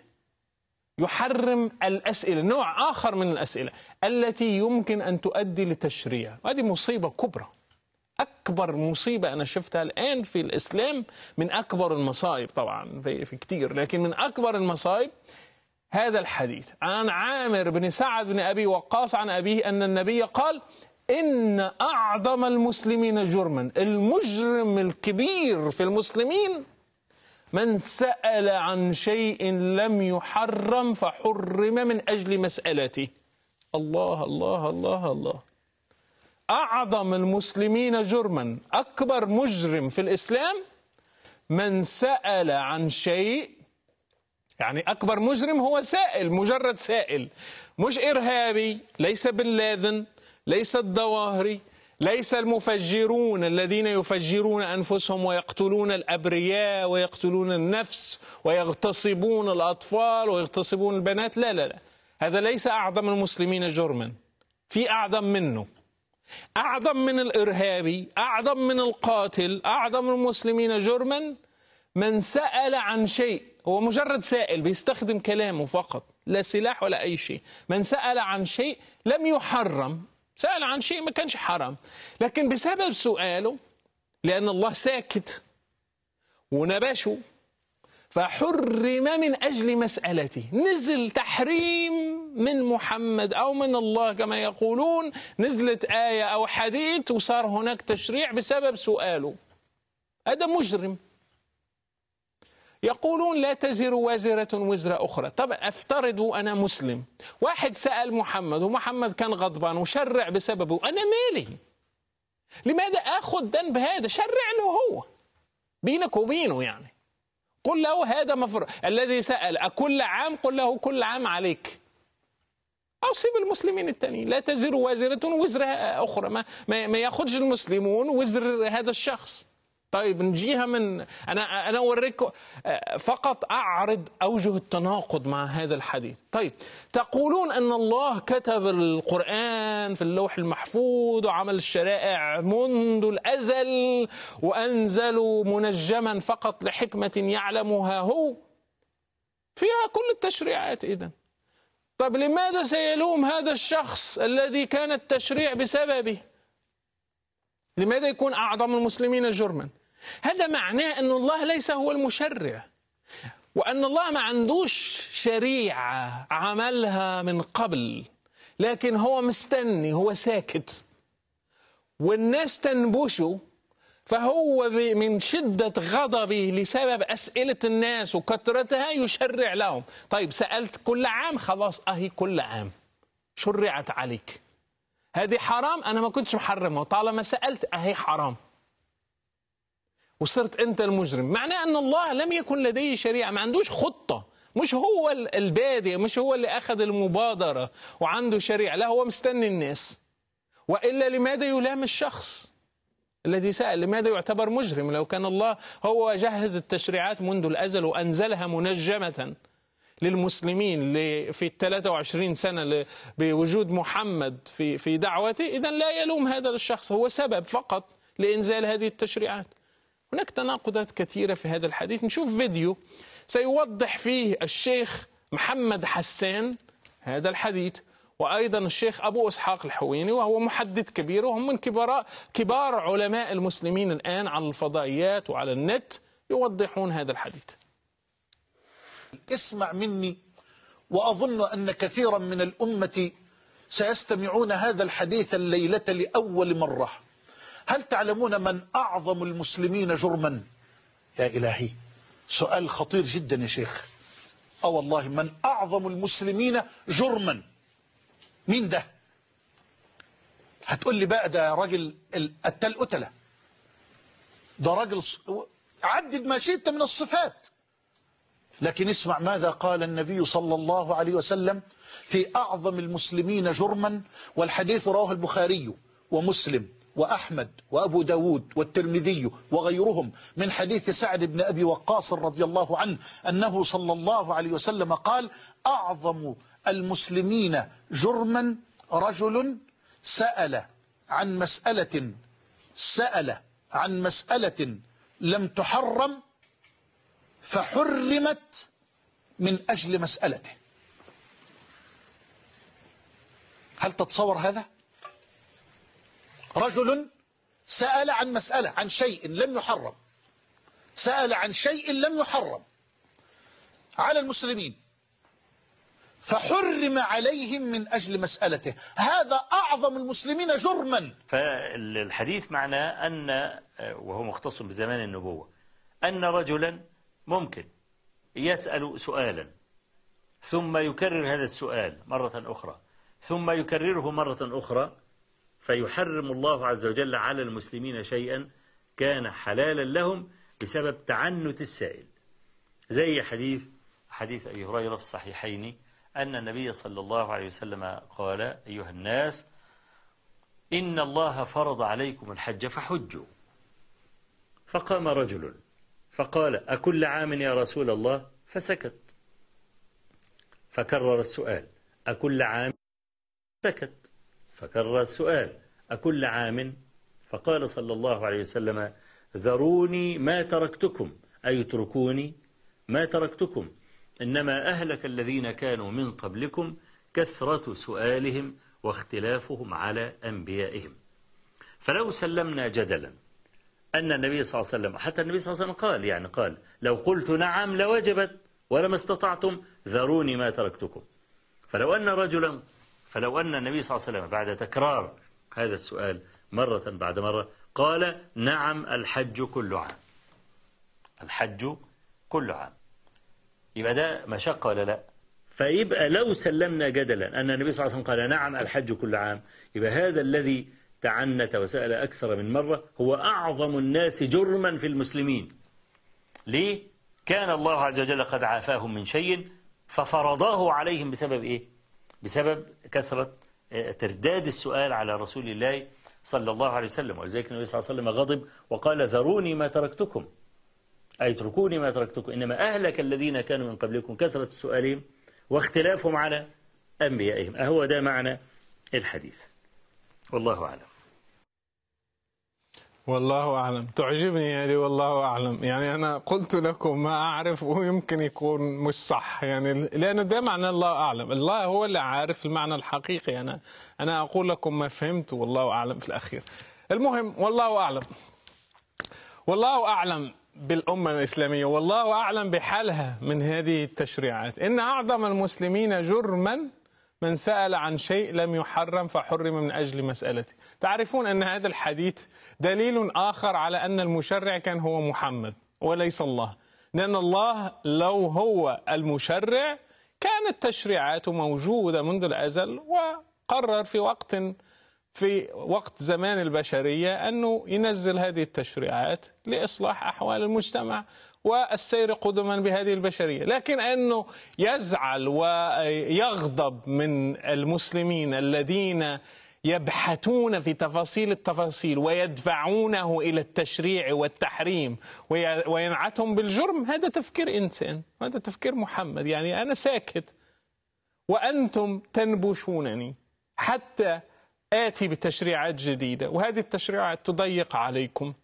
يحرم الأسئلة، نوع آخر من الأسئلة التي يمكن أن تؤدي لتشريع. هذه مصيبة كبرى، أكبر مصيبة أنا شفتها الآن في الإسلام، من أكبر المصائب طبعا في كتير، لكن من أكبر المصائب هذا الحديث عن عامر بن سعد بن أبي وقاص عن أبيه أن النبي قال إن أعظم المسلمين جرما، المجرم الكبير في المسلمين من سأل عن شيء لم يحرم فحرم من أجل مسألته. الله الله الله الله. أعظم المسلمين جرما، أكبر مجرم في الإسلام من سأل عن شيء، يعني أكبر مجرم هو سائل، مجرد سائل، مش إرهابي، ليس بن لادن، ليس الظواهري، ليس المفجرون الذين يفجرون أنفسهم ويقتلون الأبرياء ويقتلون النفس ويغتصبون الأطفال ويغتصبون البنات. لا لا لا، هذا ليس أعظم المسلمين جرما، في أعظم منه، أعظم من الإرهابي، أعظم من القاتل، أعظم المسلمين جرما من سأل عن شيء، هو مجرد سائل بيستخدم كلامه فقط، لا سلاح ولا أي شيء. من سأل عن شيء لم يحرم، سأل عن شيء ما كانش حرام، لكن بسبب سؤاله لأن الله ساكت ونبشه فحرم من أجل مسألته. نزل تحريم من محمد أو من الله كما يقولون، نزلت آية أو حديث وصار هناك تشريع بسبب سؤاله. هذا مجرم. يقولون لا تزر وازرة وزر أخرى. طب افترضوا أنا مسلم، واحد سأل محمد ومحمد كان غضبان وشرع بسببه، أنا مالي؟ لماذا أخذ ذنب هذا؟ شرع له هو بينك وبينه، يعني قل له هذا مفروض. الذي سأل أكل عام؟ قل له كل عام عليك. أصيب المسلمين التانيين، لا تزر وازرة وزر أخرى، ما يأخذش المسلمون وزر هذا الشخص. طيب نجيها من أنا أوريك فقط أعرض أوجه التناقض مع هذا الحديث. طيب تقولون أن الله كتب القرآن في اللوح المحفوظ وعمل الشرائع منذ الأزل وأنزلوا منجما فقط لحكمة يعلمها هو، فيها كل التشريعات. إذن طب لماذا سيلوم هذا الشخص الذي كان التشريع بسببه؟ لماذا يكون أعظم المسلمين جرما؟ هذا معناه أن الله ليس هو المشرع، وأن الله ما عندوش شريعة عملها من قبل، لكن هو مستني، هو ساكت والناس تنبشه، فهو من شدة غضبه لسبب أسئلة الناس وكثرتها يشرع لهم. طيب سألت كل عام، خلاص أهي كل عام شرعت عليك. هذه حرام، أنا ما كنتش محرمها، طالما سألت أهي حرام، وصرت أنت المجرم. معناه أن الله لم يكن لديه شريعة، ما عندوش خطة، مش هو البادئ، مش هو اللي أخذ المبادرة وعنده شريعة، لا هو مستني الناس. وإلا لماذا يلام الشخص الذي سأل؟ لماذا يعتبر مجرم لو كان الله هو جهز التشريعات منذ الأزل وأنزلها منجمة للمسلمين في 23 سنة بوجود محمد في دعوته؟ إذن لا يلوم هذا الشخص، هو سبب فقط لإنزال هذه التشريعات. هناك تناقضات كثيرة في هذا الحديث. نشوف فيديو سيوضح فيه الشيخ محمد حسان هذا الحديث، وأيضا الشيخ أبو إسحاق الحويني وهو محدث كبير وهم من كبار علماء المسلمين الآن على الفضائيات وعلى النت يوضحون هذا الحديث. اسمع مني، وأظن أن كثيرا من الأمة سيستمعون هذا الحديث الليلة لأول مرة. هل تعلمون من أعظم المسلمين جرما؟ يا إلهي، سؤال خطير جدا يا شيخ. والله، من أعظم المسلمين جرما؟ مين ده؟ هتقول لي بقى ده راجل التلقتلة، ده راجل عدد ما شئت من الصفات. لكن اسمع ماذا قال النبي صلى الله عليه وسلم في أعظم المسلمين جرما، والحديث رواه البخاري ومسلم وأحمد وأبو داود والترمذي وغيرهم من حديث سعد بن أبي وقاص رضي الله عنه أنه صلى الله عليه وسلم قال: أعظم المسلمين جرما رجل سأل عن مسألة لم تحرم فحرمت من أجل مسألته. هل تتصور هذا؟ رجل سأل عن مسألة، عن شيء لم يحرم، سأل عن شيء لم يحرم على المسلمين فحرم عليهم من أجل مسألته. هذا أعظم المسلمين جرما. فالحديث معناه أن، وهو مختص بزمان النبوة، أن رجلا ممكن يسأل سؤالا ثم يكرر هذا السؤال مرة أخرى ثم يكرره مرة أخرى، فيحرم الله عز وجل على المسلمين شيئا كان حلالا لهم بسبب تعنت السائل. زي حديث أبي هريرة في الصحيحين أن النبي صلى الله عليه وسلم قال: أيها الناس، إن الله فرض عليكم الحج فحجوا. فقام رجل فقال: أكل عام يا رسول الله؟ فسكت. فكرر السؤال: أكل عام؟ سكت. فكرر السؤال: أكل عام؟ فقال صلى الله عليه وسلم: ذروني ما تركتكم، أي اتركوني ما تركتكم، إنما أهلك الذين كانوا من قبلكم كثرة سؤالهم واختلافهم على أنبيائهم. فلو سلمنا جدلا أن النبي صلى الله عليه وسلم، حتى النبي صلى الله عليه وسلم قال لو قلت نعم لوجبت ولما استطعتم ذروني ما تركتكم. فلو أن النبي صلى الله عليه وسلم بعد تكرار هذا السؤال مرة بعد مرة قال: نعم الحج كل عام، الحج كل عام، يبقى ده مشقة ولا لا؟ فيبقى لو سلمنا جدلا أن النبي صلى الله عليه وسلم قال: نعم الحج كل عام، يبقى هذا الذي تعنت وسأل أكثر من مرة هو أعظم الناس جرما في المسلمين. ليه؟ كان الله عز وجل قد عافاهم من شيء ففرضاه عليهم بسبب إيه؟ بسبب كثرة ترداد السؤال على رسول الله صلى الله عليه وسلم. ولذلك النبي صلى الله عليه وسلم غضب وقال: ذروني ما تركتكم، أي اتركوني ما تركتكم، إنما أهلك الذين كانوا من قبلكم كثرة سؤالهم واختلافهم على أنبيائهم. أهو ده معنى الحديث، والله أعلم. والله أعلم. تعجبني هذه والله أعلم. يعني أنا قلت لكم ما أعرف ويمكن يكون مش صح، يعني لأن ده معنى الله أعلم. الله هو اللي عارف المعنى الحقيقي. أنا أقول لكم ما فهمت والله أعلم في الأخير. المهم، والله أعلم. والله أعلم بالأمة الإسلامية، والله أعلم بحالها من هذه التشريعات. إن أعظم المسلمين جرما من سأل عن شيء لم يحرم فحرم من أجل مسألته. تعرفون أن هذا الحديث دليل آخر على أن المشرع كان هو محمد وليس الله، لأن الله لو هو المشرع كانت تشريعاته موجودة منذ الأزل، وقرر في وقت زمان البشرية أنه ينزل هذه التشريعات لإصلاح أحوال المجتمع والسير قدما بهذه البشرية. لكن أنه يزعل ويغضب من المسلمين الذين يبحثون في تفاصيل التفاصيل ويدفعونه إلى التشريع والتحريم وينعتهم بالجرم، هذا تفكير إنسان، هذا تفكير محمد. يعني أنا ساكت وأنتم تنبشونني حتى آتي بتشريعات جديدة، وهذه التشريعات تضيق عليكم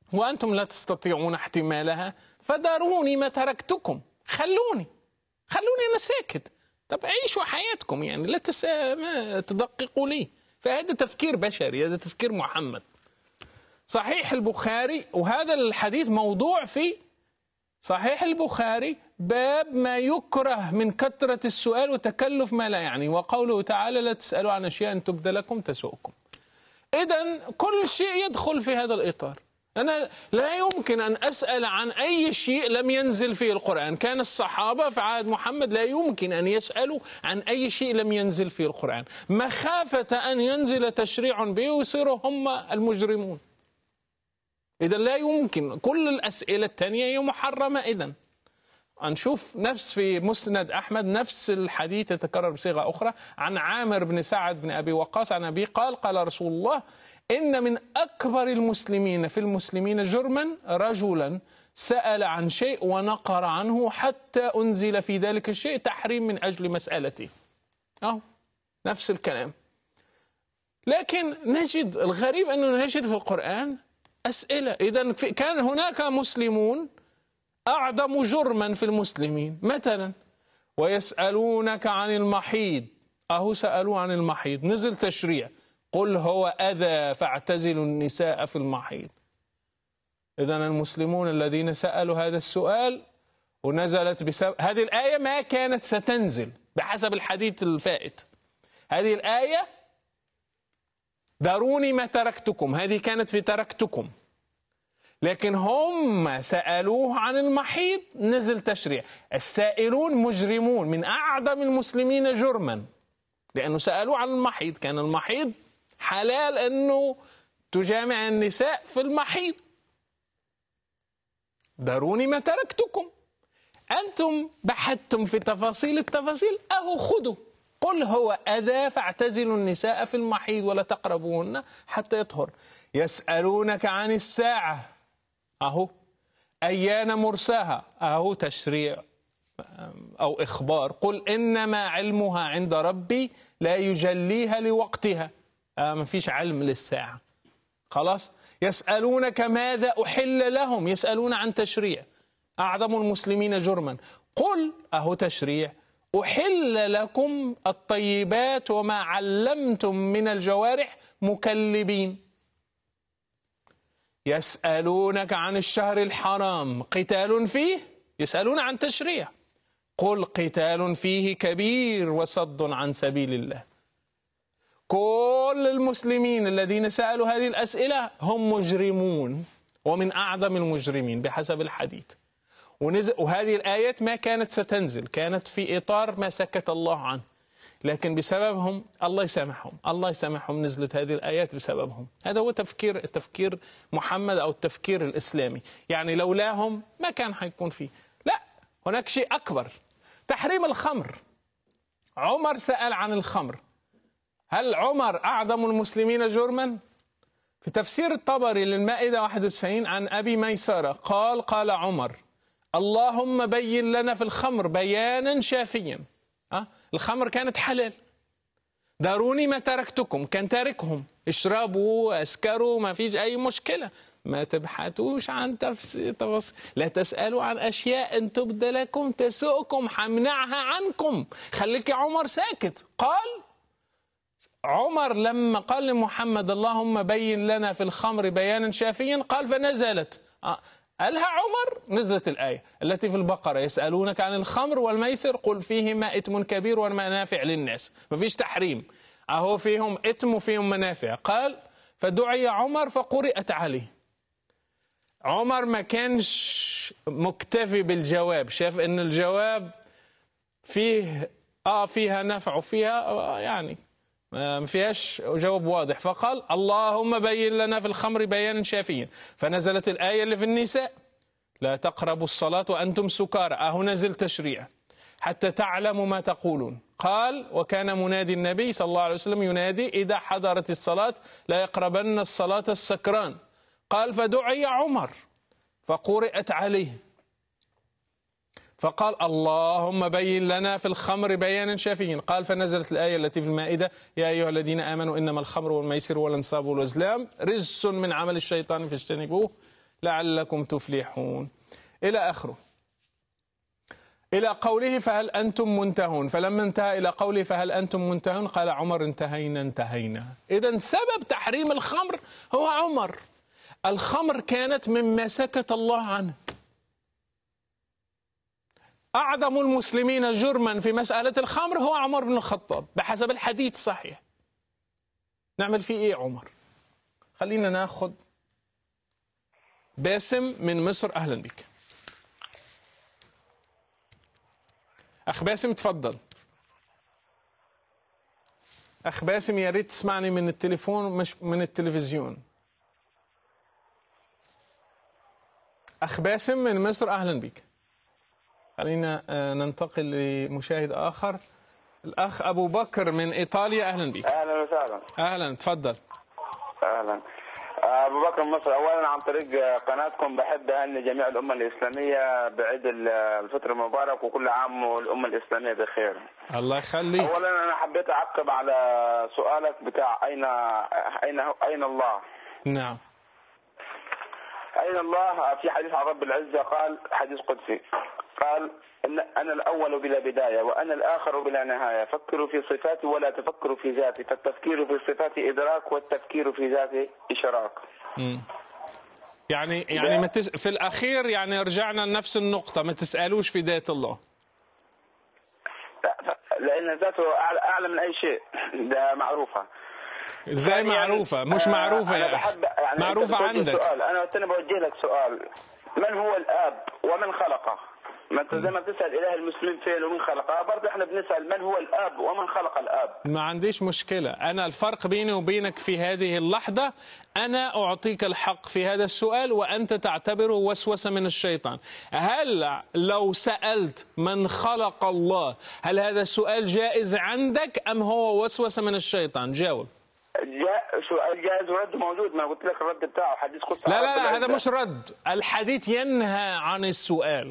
وأنتم لا تستطيعون احتمالها فداروني ما تركتكم. خلوني أنا ساكت. طب عيشوا حياتكم، يعني لا تدققوا لي. فهذا تفكير بشري، هذا تفكير محمد. صحيح البخاري، وهذا الحديث موضوع في صحيح البخاري، باب ما يكره من كثرة السؤال وتكلف ما لا يعني، وقوله تعالى لا تسألوا عن أشياء إن تبد لكم تسؤكم. إذن كل شيء يدخل في هذا الإطار. أنا لا يمكن أن أسأل عن أي شيء لم ينزل فيه القرآن. كان الصحابة في عهد محمد لا يمكن أن يسألوا عن أي شيء لم ينزل فيه القرآن، مخافة أن ينزل تشريع به ويصيروا هم المجرمون. إذا لا يمكن، كل الأسئلة الثانية هي محرمة. إذا نشوف نفس في مسند أحمد نفس الحديث يتكرر بصيغة أخرى عن عامر بن سعد بن أبي وقاص عن أبي قال رسول الله إن من أكبر المسلمين في المسلمين جرما رجلا سأل عن شيء ونقر عنه حتى أنزل في ذلك الشيء تحريم من أجل مسألته. نفس الكلام. لكن نجد الغريب أنه نجد في القرآن أسئلة. إذا كان هناك مسلمون أعظم جرما في المسلمين، مثلا ويسألونك عن المحيض، سألوا عن المحيض، نزل تشريع قل هو أذى فاعتزلوا النساء في المحيض. إذن المسلمون الذين سألوا هذا السؤال ونزلت بسبب هذه الآية ما كانت ستنزل بحسب الحديث الفائت. هذه الآية داروني ما تركتكم، هذه كانت في تركتكم، لكن هم سألوه عن المحيض نزل تشريع. السائلون مجرمون من أعظم المسلمين جرما، لأنه سألوه عن المحيض، كان المحيض حلال أنه تجامع النساء في المحيض. داروني ما تركتكم، أنتم بحثتم في تفاصيل التفاصيل، خذوا قل هو أذى فاعتزلوا النساء في المحيض ولا تقربوهن حتى يطهر. يسألونك عن الساعة، أيان مرساها، تشريع أو إخبار. قل إنما علمها عند ربي لا يجليها لوقتها، ما فيش علم للساعة. خلاص. يسألونك ماذا أحل لهم، يسألون عن تشريع. أعظم المسلمين جرما قل تشريع أحل لكم الطيبات وما علمتم من الجوارح مكلبين. يسألونك عن الشهر الحرام قتال فيه، يسألون عن تشريع قل قتال فيه كبير وصد عن سبيل الله. كل المسلمين الذين سألوا هذه الأسئلة هم مجرمون ومن أعظم المجرمين بحسب الحديث. وهذه الآيات ما كانت ستنزل، كانت في إطار ما سكت الله عنه، لكن بسببهم الله يسامحهم نزلت هذه الآيات بسببهم. هذا هو تفكير محمد أو التفكير الإسلامي. يعني لولاهم ما كان حيكون فيه. لا، هناك شيء أكبر، تحريم الخمر. عمر سأل عن الخمر. هل عمر أعظم المسلمين جرما؟ في تفسير الطبري للمائدة 91 عن أبي ميسرة قال عمر اللهم بين لنا في الخمر بيانا شافيا. الخمر كانت حلال، داروني ما تركتكم، كان تاركهم، اشربوا اسكروا ما فيش أي مشكلة، ما تبحثوش عن تفاصيل، لا تسألوا عن أشياء إن تبد لكم تسؤكم، حمنعها عنكم. خليك يا عمر ساكت. قال عمر لما قال لمحمد اللهم بين لنا في الخمر بيانا شافيا، قال فنزلت، قالها عمر، نزلت الآية التي في البقرة يسألونك عن الخمر والميسر قل فيهما إثم كبير ومنافع للناس. ما فيش تحريم، فيهم إثم وفيهم منافع. قال فدعي عمر فقرئت عليه. عمر ما كانش مكتفي بالجواب، شاف ان الجواب فيها نفع وفيها يعني ما فيهاش جواب واضح، فقال اللهم بين لنا في الخمر بيانا شافيا. فنزلت الآية اللي في النساء لا تقربوا الصلاة وأنتم سكارى، نزل تشريع حتى تعلموا ما تقولون. قال وكان منادي النبي صلى الله عليه وسلم ينادي إذا حضرت الصلاة لا يقربن الصلاة السكران. قال فدعي عمر فقرئت عليه فقال اللهم بين لنا في الخمر بيانا شافيا. قال فنزلت الآية التي في المائدة يا أيها الذين آمنوا إنما الخمر والميسر والأنصاب والأزلام رجس من عمل الشيطان فاجتنبوه لعلكم تفلحون إلى آخره، إلى قوله فهل أنتم منتهون. فلما انتهى إلى قوله فهل أنتم منتهون قال عمر انتهينا. إذن سبب تحريم الخمر هو عمر. الخمر كانت مما سكت الله عنه. أعظم المسلمين جرما في مسألة الخمر هو عمر بن الخطاب بحسب الحديث الصحيح. نعمل فيه إيه عمر؟ خلينا ناخذ باسم من مصر. أهلا بك أخ باسم، تفضل. أخ باسم يا ريت تسمعني من التليفون مش من التلفزيون. أخ باسم من مصر أهلا بك. خلينا ننتقل لمشاهد آخر. الأخ أبو بكر من إيطاليا أهلا بك. أهلا وسهلا. أهلا تفضل. أهلا أبو بكر من مصر. أولا عن طريق قناتكم بحب أهني جميع الأمة الإسلامية بعيد الفطر المبارك وكل عام والأمة الإسلامية بخير. الله يخليك. أولا أنا حبيت أعقب على سؤالك بتاع أين الله. نعم. أين الله؟ في حديث عن رب العزة قال، حديث قدسي قال إن أنا الأول بلا بداية وأنا الآخر بلا نهاية، فكروا في صفاتي ولا تفكروا في ذاتي، فالتفكير في صفاتي إدراك والتفكير في ذاتي إشراك. يعني في الأخير يعني رجعنا لنفس النقطة، ما تسألوش في ذات الله. لأن ذاته أعلى من أي شيء، ده معروفة. ازاي معروفة؟ مش معروفة يا أخي. يعني معروفة عندك. أنا بوجه لك سؤال، من هو الآب ومن خلقه؟ ما انت زي ما بتسال اله المسلمين فين ومن خلقه، برضه احنا بنسال من هو الاب ومن خلق الاب. ما عنديش مشكله، انا الفرق بيني وبينك في هذه اللحظه انا اعطيك الحق في هذا السؤال وانت تعتبره وسوسه من الشيطان. هل لو سالت من خلق الله هل هذا السؤال جائز عندك ام هو وسوسه من الشيطان؟ جاوب. سؤال جائز ورد موجود، ما قلت لك الرد بتاعه حديث قدسي. لا هذا مش رد، الحديث ينهى عن السؤال.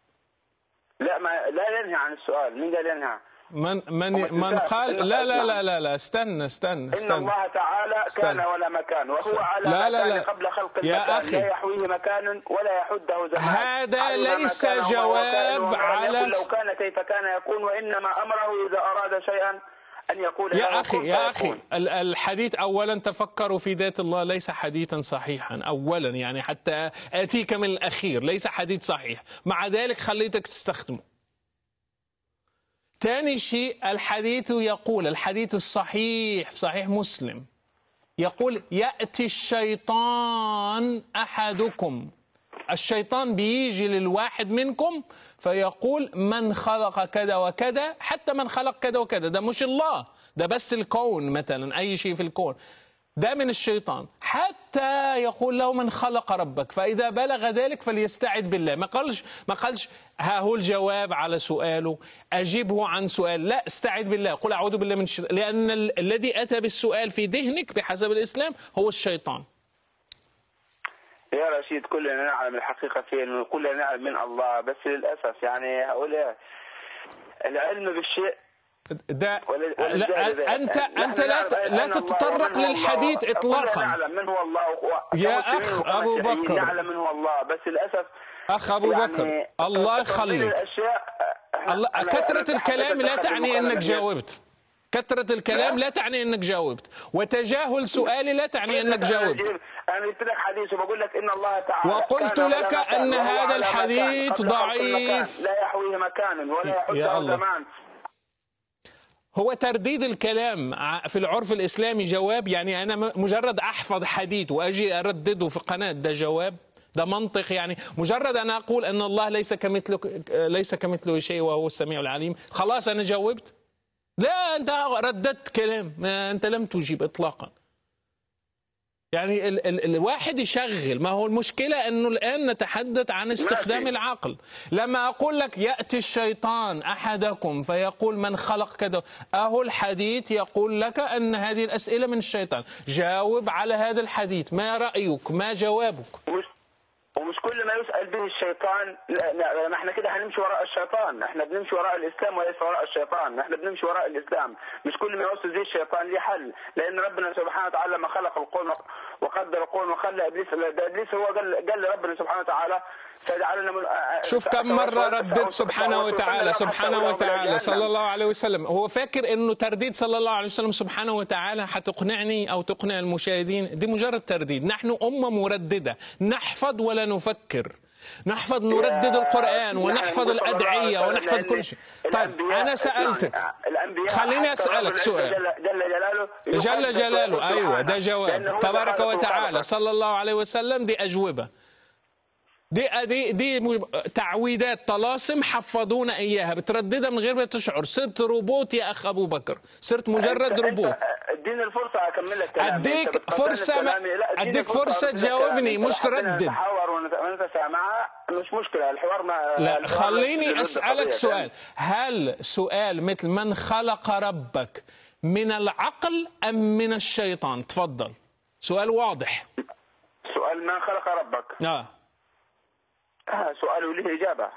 لا ينهي عن السؤال. مين قال ينهى؟ من قال لا استنى إن الله تعالى كان ولا مكان وهو على مكان قبل خلق المكان، لا يحويه مكان ولا يحده زمان. هذا ليس جواب على لو كان كيف كان يكون، وإنما أمره إذا أراد شيئا أن يقول يا أخي الحديث أولا تفكروا في ذات الله ليس حديثا صحيحا أولا، يعني حتى آتيك من الأخير ليس حديث صحيح، مع ذلك خليتك تستخدمه. ثاني شيء الحديث يقول، الحديث الصحيح في صحيح مسلم يقول يأتي الشيطان أحدكم، الشيطان بيجي للواحد منكم فيقول من خلق كذا وكذا، حتى من خلق كذا وكذا، ده مش الله، ده بس الكون مثلا، أي شيء في الكون ده من الشيطان، حتى يقول له من خلق ربك، فإذا بلغ ذلك فليستعذ بالله. ما قالش ها هو الجواب على سؤاله، أجيبه عن سؤال، لا، استعذ بالله، قل أعوذ بالله من الشيطان، لأن الذي أتى بالسؤال في ذهنك بحسب الإسلام هو الشيطان. يا رشيد كلنا نعلم الحقيقة فين وكلنا نعلم من الله، بس للأسف يعني هقول ايه، العلم بالشيء ده أنت لا تتطرق للحديث إطلاقا. نعلم من هو الله يا أخ أبو بكر، نعلم من هو الله، بس للأسف أخ أبو بكر الله يخليك، كثرة الكلام لا تعني أنك جاوبت، كثرة الكلام لا تعني أنك جاوبت، وتجاهل سؤالي لا تعني أنك جاوبت. أنا قلت لك حديث وبقول لك إن الله تعالى وقلت لك أن هذا الحديث ضعيف، لا يحويه مكان ولا يحده زمان. هو ترديد الكلام في العرف الإسلامي جواب؟ يعني أنا مجرد أحفظ حديث وأجي أردده في قناة ده جواب؟ ده منطق؟ يعني مجرد أنا أقول أن الله ليس كمثله شيء وهو السميع العليم خلاص أنا جاوبت؟ لا، أنت رددت كلام، أنت لم تجيب إطلاقا. يعني الواحد يشغل، ما هو المشكلة أنه الآن نتحدث عن استخدام العقل. لما أقول لك يأتي الشيطان أحدكم فيقول من خلق كذا، أهو الحديث يقول لك أن هذه الأسئلة من الشيطان، جاوب على هذا الحديث، ما رأيك، ما جوابك؟ مش كل ما يسأل به الشيطان. لا احنا كده هنمشي وراء الشيطان. احنا بنمشي وراء الإسلام وليس وراء الشيطان. احنا بنمشي وراء الإسلام. مش كل ما يوصل زي الشيطان ليه حل، لأن ربنا سبحانه وتعالى لما خلق الكون وقدر الكون وخلى إبليس هو قال لربنا سبحانه وتعالى شوف كم مرة ردد سبحانه وتعالى سبحانه وتعالى صلى الله عليه وسلم. هو فاكر انه ترديد صلى الله عليه وسلم سبحانه وتعالى حتقنعني او تقنع المشاهدين؟ دي مجرد ترديد. نحن أمة مرددة، نحفظ ولا نفكر، نحفظ نردد القرآن ونحفظ الأدعية ونحفظ كل شيء. طيب أنا سألتك، خليني أسألك سؤال. جل جلاله، أيوة ده جواب. تبارك وتعالى صلى الله عليه وسلم، دي أجوبة. دي تعويدات طلاسم حفظونا إياها بترددها من غير ما تشعر. صرت روبوت يا أخ أبو بكر، صرت مجرد روبوت. اديني الفرصة أكمل لك كلامي. أديك فرصة تجاوبني مش تردد. نتحاور ونتسامع سامعة مش مشكلة. الحوار ما لا، خليني أسألك سؤال. هل سؤال مثل من خلق ربك من العقل أم من الشيطان؟ تفضل، سؤال واضح. سؤال من خلق ربك سؤاله له إجابة.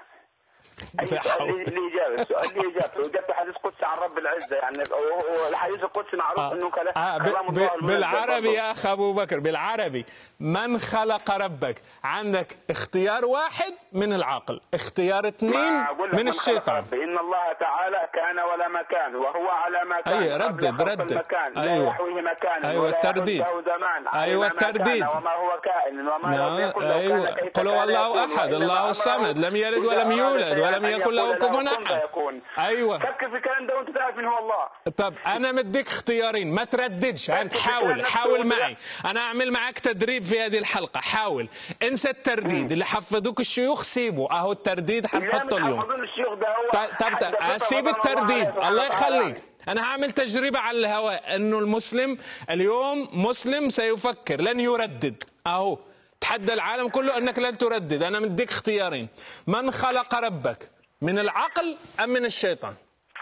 سؤال له إجابة. السؤال له إجابة. وجبت حديث قدسي عن رب العزة، يعني الحديث القدسي معروف أنه كلام الله بالعربي يا أخ أبو بكر، بالعربي. من خلق ربك، عندك اختيار واحد من العقل، اختيار اثنين من الشيطان. إن الله تعالى كان ولا مكان، وهو على ما كان. أيوة، ردد. أيوة، لا يحويه مكان. أيوة، الترديد. أيوة، الترديد. وما هو كائن وما لم يكن له أيوة. قل هو الله أحد الله الصمد لم يلد ولم يولد ولم يكن له كفوا أحد. أيوة، فكر في الكلام ده وأنت تعرف من هو الله. طب أنا مديك اختيارين، ما ترددش. أنت حاول معي. أنا أعمل معك تدريب في هذه الحلقة. حاول انسى الترديد اللي حفظوك الشيوخ، سيبه. أهو الترديد حنحطه اليوم. طب سيب الترديد، الله يخليك. أنا هعمل تجربة على الهواء أنه المسلم اليوم مسلم سيفكر لن يردد. أهو تحدى العالم كله أنك لن تردد. أنا مديك اختيارين، من خلق ربك من العقل أم من الشيطان؟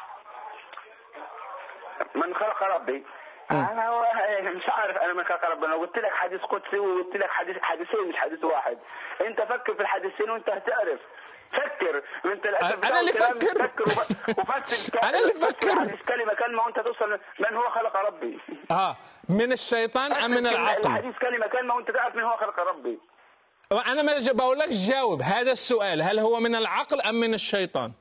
من خلق ربي. أنا مش عارف أنا من خلق ربنا. قلت لك حديث قدسي وقلت لك حديثين مش حديث واحد. أنت فكر في الحديثين وأنت هتعرف. فكر وأنت أنا اللي فكر وفسر أنا اللي فكر كلمة وأنت توصل من هو خلق ربي. من الشيطان أم من العقل؟ الحديث كلمة وأنت تعرف من هو خلق ربي. أنا ما بقول لك جاوب هذا السؤال، هل هو من العقل أم من الشيطان؟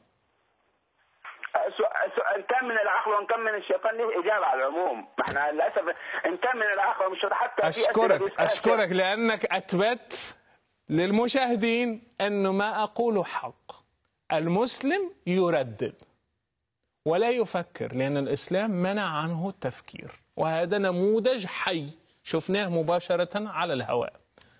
إن كان من العقل وإن كان من الشيطان له إجابة على العموم. ما احنا للأسف إن كان من العقل ومش حتى أشكرك لأنك أثبت للمشاهدين أنه ما أقوله حق. المسلم يردد ولا يفكر، لأن الإسلام منع عنه التفكير، وهذا نموذج حي شفناه مباشرة على الهواء.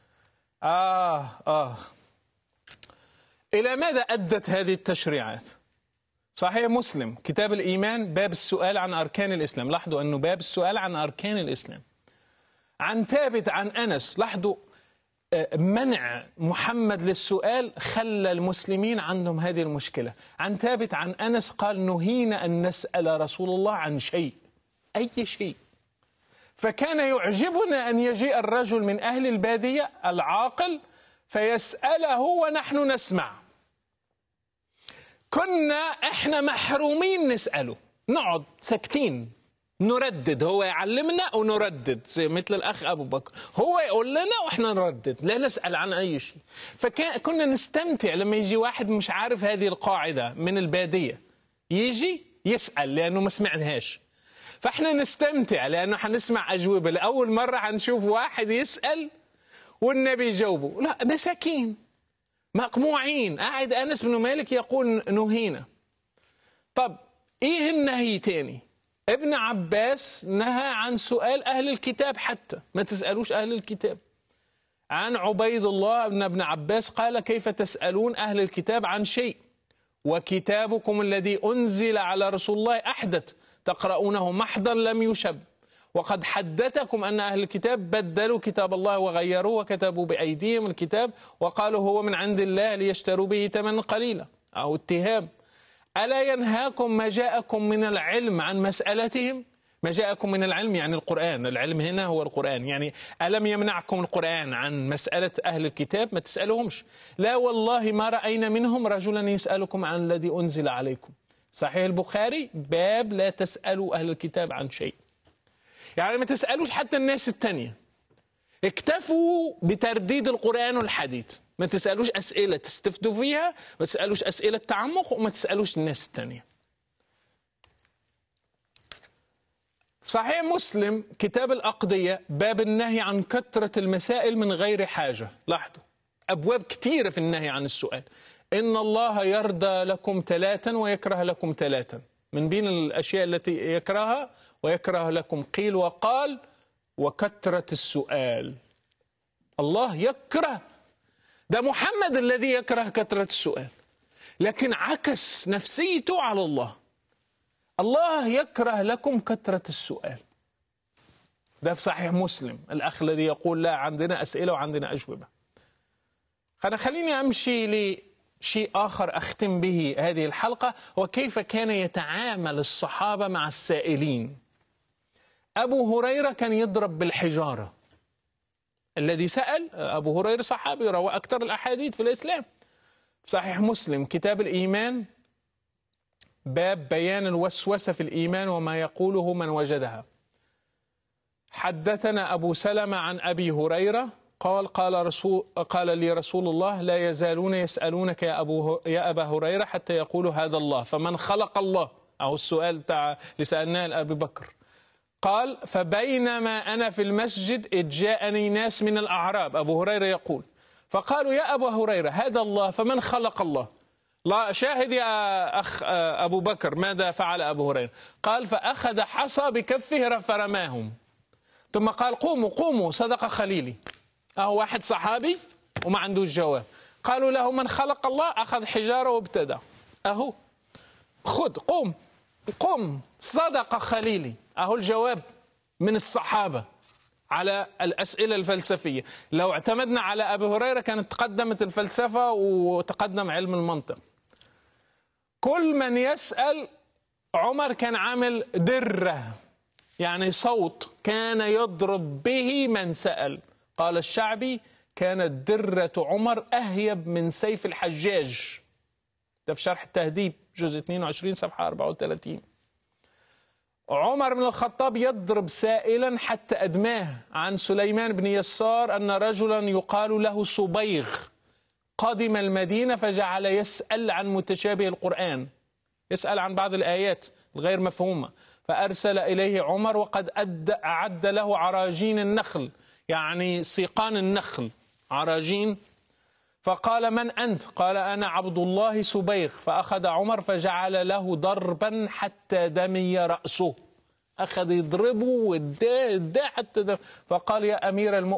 إلى ماذا أدت هذه التشريعات؟ صحيح مسلم كتاب الإيمان باب السؤال عن أركان الإسلام، لاحظوا أنه باب السؤال عن أركان الإسلام. عن ثابت عن أنس، لاحظوا منع محمد للسؤال خلى المسلمين عندهم هذه المشكلة. عن ثابت عن أنس قال نهينا أن نسأل رسول الله عن شيء، أي شيء. فكان يعجبنا أن يجيء الرجل من أهل البادية العاقل فيسأله ونحن نسمع. كنا إحنا محرومين نسأله، نقعد ساكتين نردد، هو يعلمنا ونردد مثل الأخ أبو بكر، هو يقول لنا وإحنا نردد، لا نسأل عن أي شيء. فكنا نستمتع لما يجي واحد مش عارف هذه القاعدة من البادية يجي يسأل لأنه ما سمعناهاش، فإحنا نستمتع لأنه حنسمع أجوبة. لأول مرة حنشوف واحد يسأل والنبي يجاوبه. لا، مساكين مقموعين. قاعد أنس بن مالك يقول نهينا. طب إيه النهي تاني؟ ابن عباس نهى عن سؤال أهل الكتاب، حتى ما تسألوش أهل الكتاب. عن عبيد الله بن ابن عباس قال كيف تسألون أهل الكتاب عن شيء وكتابكم الذي أنزل على رسول الله أحدث تقرؤونه محضا لم يشب، وقد حدثكم أن أهل الكتاب بدلوا كتاب الله وغيروه وكتبوا بأيديهم الكتاب وقالوا هو من عند الله ليشتروا به ثمنا قليلا، أو اتهام. ألا ينهاكم ما جاءكم من العلم عن مسألتهم؟ ما جاءكم من العلم يعني القرآن، العلم هنا هو القرآن. يعني ألم يمنعكم القرآن عن مسألة أهل الكتاب؟ ما تسألهمش. لا والله ما رأينا منهم رجلا يسألكم عن الذي أنزل عليكم. صحيح البخاري باب لا تسألوا أهل الكتاب عن شيء. يعني ما تسألوش حتى الناس التانية، اكتفوا بترديد القرآن والحديث. ما تسألوش أسئلة تستفدوا فيها، ما تسألوش أسئلة تعمق، وما تسألوش الناس التانية. صحيح مسلم كتاب الأقضية باب النهي عن كثرة المسائل من غير حاجة. لاحظوا أبواب كثيرة في النهي عن السؤال. إن الله يرضى لكم 3 ويكره لكم 3. من بين الأشياء التي يكرهها ويكره لكم قيل وقال وكثرة السؤال. الله يكره، ده محمد الذي يكره كثرة السؤال، لكن عكس نفسيته على الله. الله يكره لكم كثرة السؤال. ده في صحيح مسلم، الأخ الذي يقول لا عندنا أسئلة وعندنا أجوبة. خليني أمشي لشيء آخر أختم به هذه الحلقة، وكيف كان يتعامل الصحابة مع السائلين. أبو هريرة كان يضرب بالحجارة. الذي سأل أبو هريرة صحابي روى أكثر الأحاديث في الإسلام. في صحيح مسلم كتاب الإيمان باب بيان الوسوسة في الإيمان وما يقوله من وجدها. حدثنا أبو سلمة عن أبي هريرة قال لي رسول الله لا يزالون يسألونك يا أبا هريرة حتى يقولوا هذا الله فمن خلق الله. أو السؤال اللي سألناه لأبي بكر. قال فبينما أنا في المسجد إذ جاءني ناس من الأعراب. أبو هريرة يقول فقالوا يا أبا هريرة هذا الله فمن خلق الله. لا شاهد يا أخ أبو بكر ماذا فعل أبو هريرة؟ قال فأخذ حصى بكفه فرماهم، ثم قال قوموا صدق خليلي. أهو واحد صحابي وما عندوش جواب. قالوا له من خلق الله؟ أخذ حجارة وابتدى أهو خذ قم صدق خليلي. أهو الجواب من الصحابة على الأسئلة الفلسفية. لو اعتمدنا على أبي هريرة كانت تقدمت الفلسفة وتقدم علم المنطق. كل من يسأل عمر كان عامل درة، يعني صوت كان يضرب به من سأل. قال الشعبي كانت درة عمر أهيب من سيف الحجاج. ده في شرح التهذيب جزء 22 صفحة 34. عمر بن الخطاب يضرب سائلا حتى أدماه. عن سليمان بن يسار أن رجلا يقال له صبيغ قدم المدينة فجعل يسأل عن متشابه القرآن، يسأل عن بعض الآيات الغير مفهومة، فأرسل إليه عمر وقد أعد له عراجين النخل، يعني سيقان النخل عراجين. فقال من أنت؟ قال أنا عبد الله صبيغ. فأخذ عمر فجعل له ضربا حتى دمي رأسه، أخذ يضربه وده حتى دم. فقال يا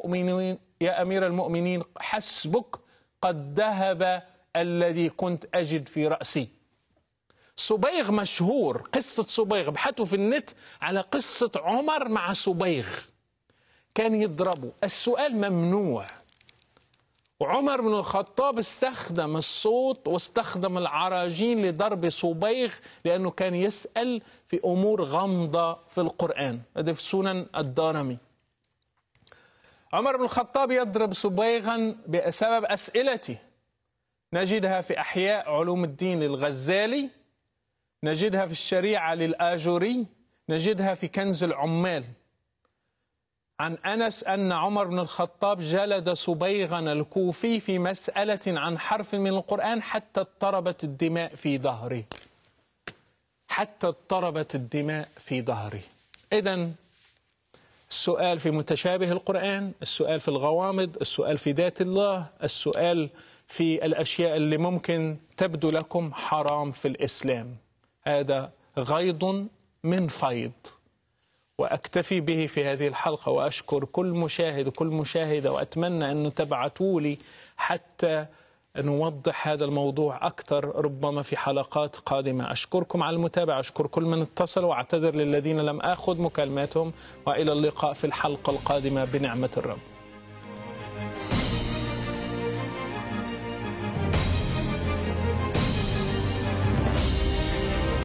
أمير المؤمنين حسبك قد ذهب الذي كنت أجد في رأسي. صبيغ مشهور، قصة صبيغ، ابحثوا في النت على قصة عمر مع صبيغ. كان يضربه، السؤال ممنوع. وعمر بن الخطاب استخدم الصوت واستخدم العراجين لضرب صبيغ لأنه كان يسأل في أمور غامضة في القرآن. هذا في سنن الدارمي. عمر بن الخطاب يضرب صبيغا بسبب أسئلته. نجدها في أحياء علوم الدين للغزالي، نجدها في الشريعة للآجوري، نجدها في كنز العمال. عن أنس أن عمر بن الخطاب جلد صبيغا الكوفي في مسألة عن حرف من القرآن حتى اضطربت الدماء في ظهره. حتى اضطربت الدماء في ظهره. إذن السؤال في متشابه القرآن، السؤال في الغوامض، السؤال في ذات الله، السؤال في الأشياء اللي ممكن تبدو لكم حرام في الإسلام، هذا غيض من فيض. وأكتفي به في هذه الحلقة، وأشكر كل مشاهد وكل مشاهدة، وأتمنى أن تبعتوا لي حتى نوضح هذا الموضوع أكثر ربما في حلقات قادمة. أشكركم على المتابعة، أشكر كل من اتصل، وأعتذر للذين لم آخذ مكالماتهم، وإلى اللقاء في الحلقة القادمة بنعمة الرب.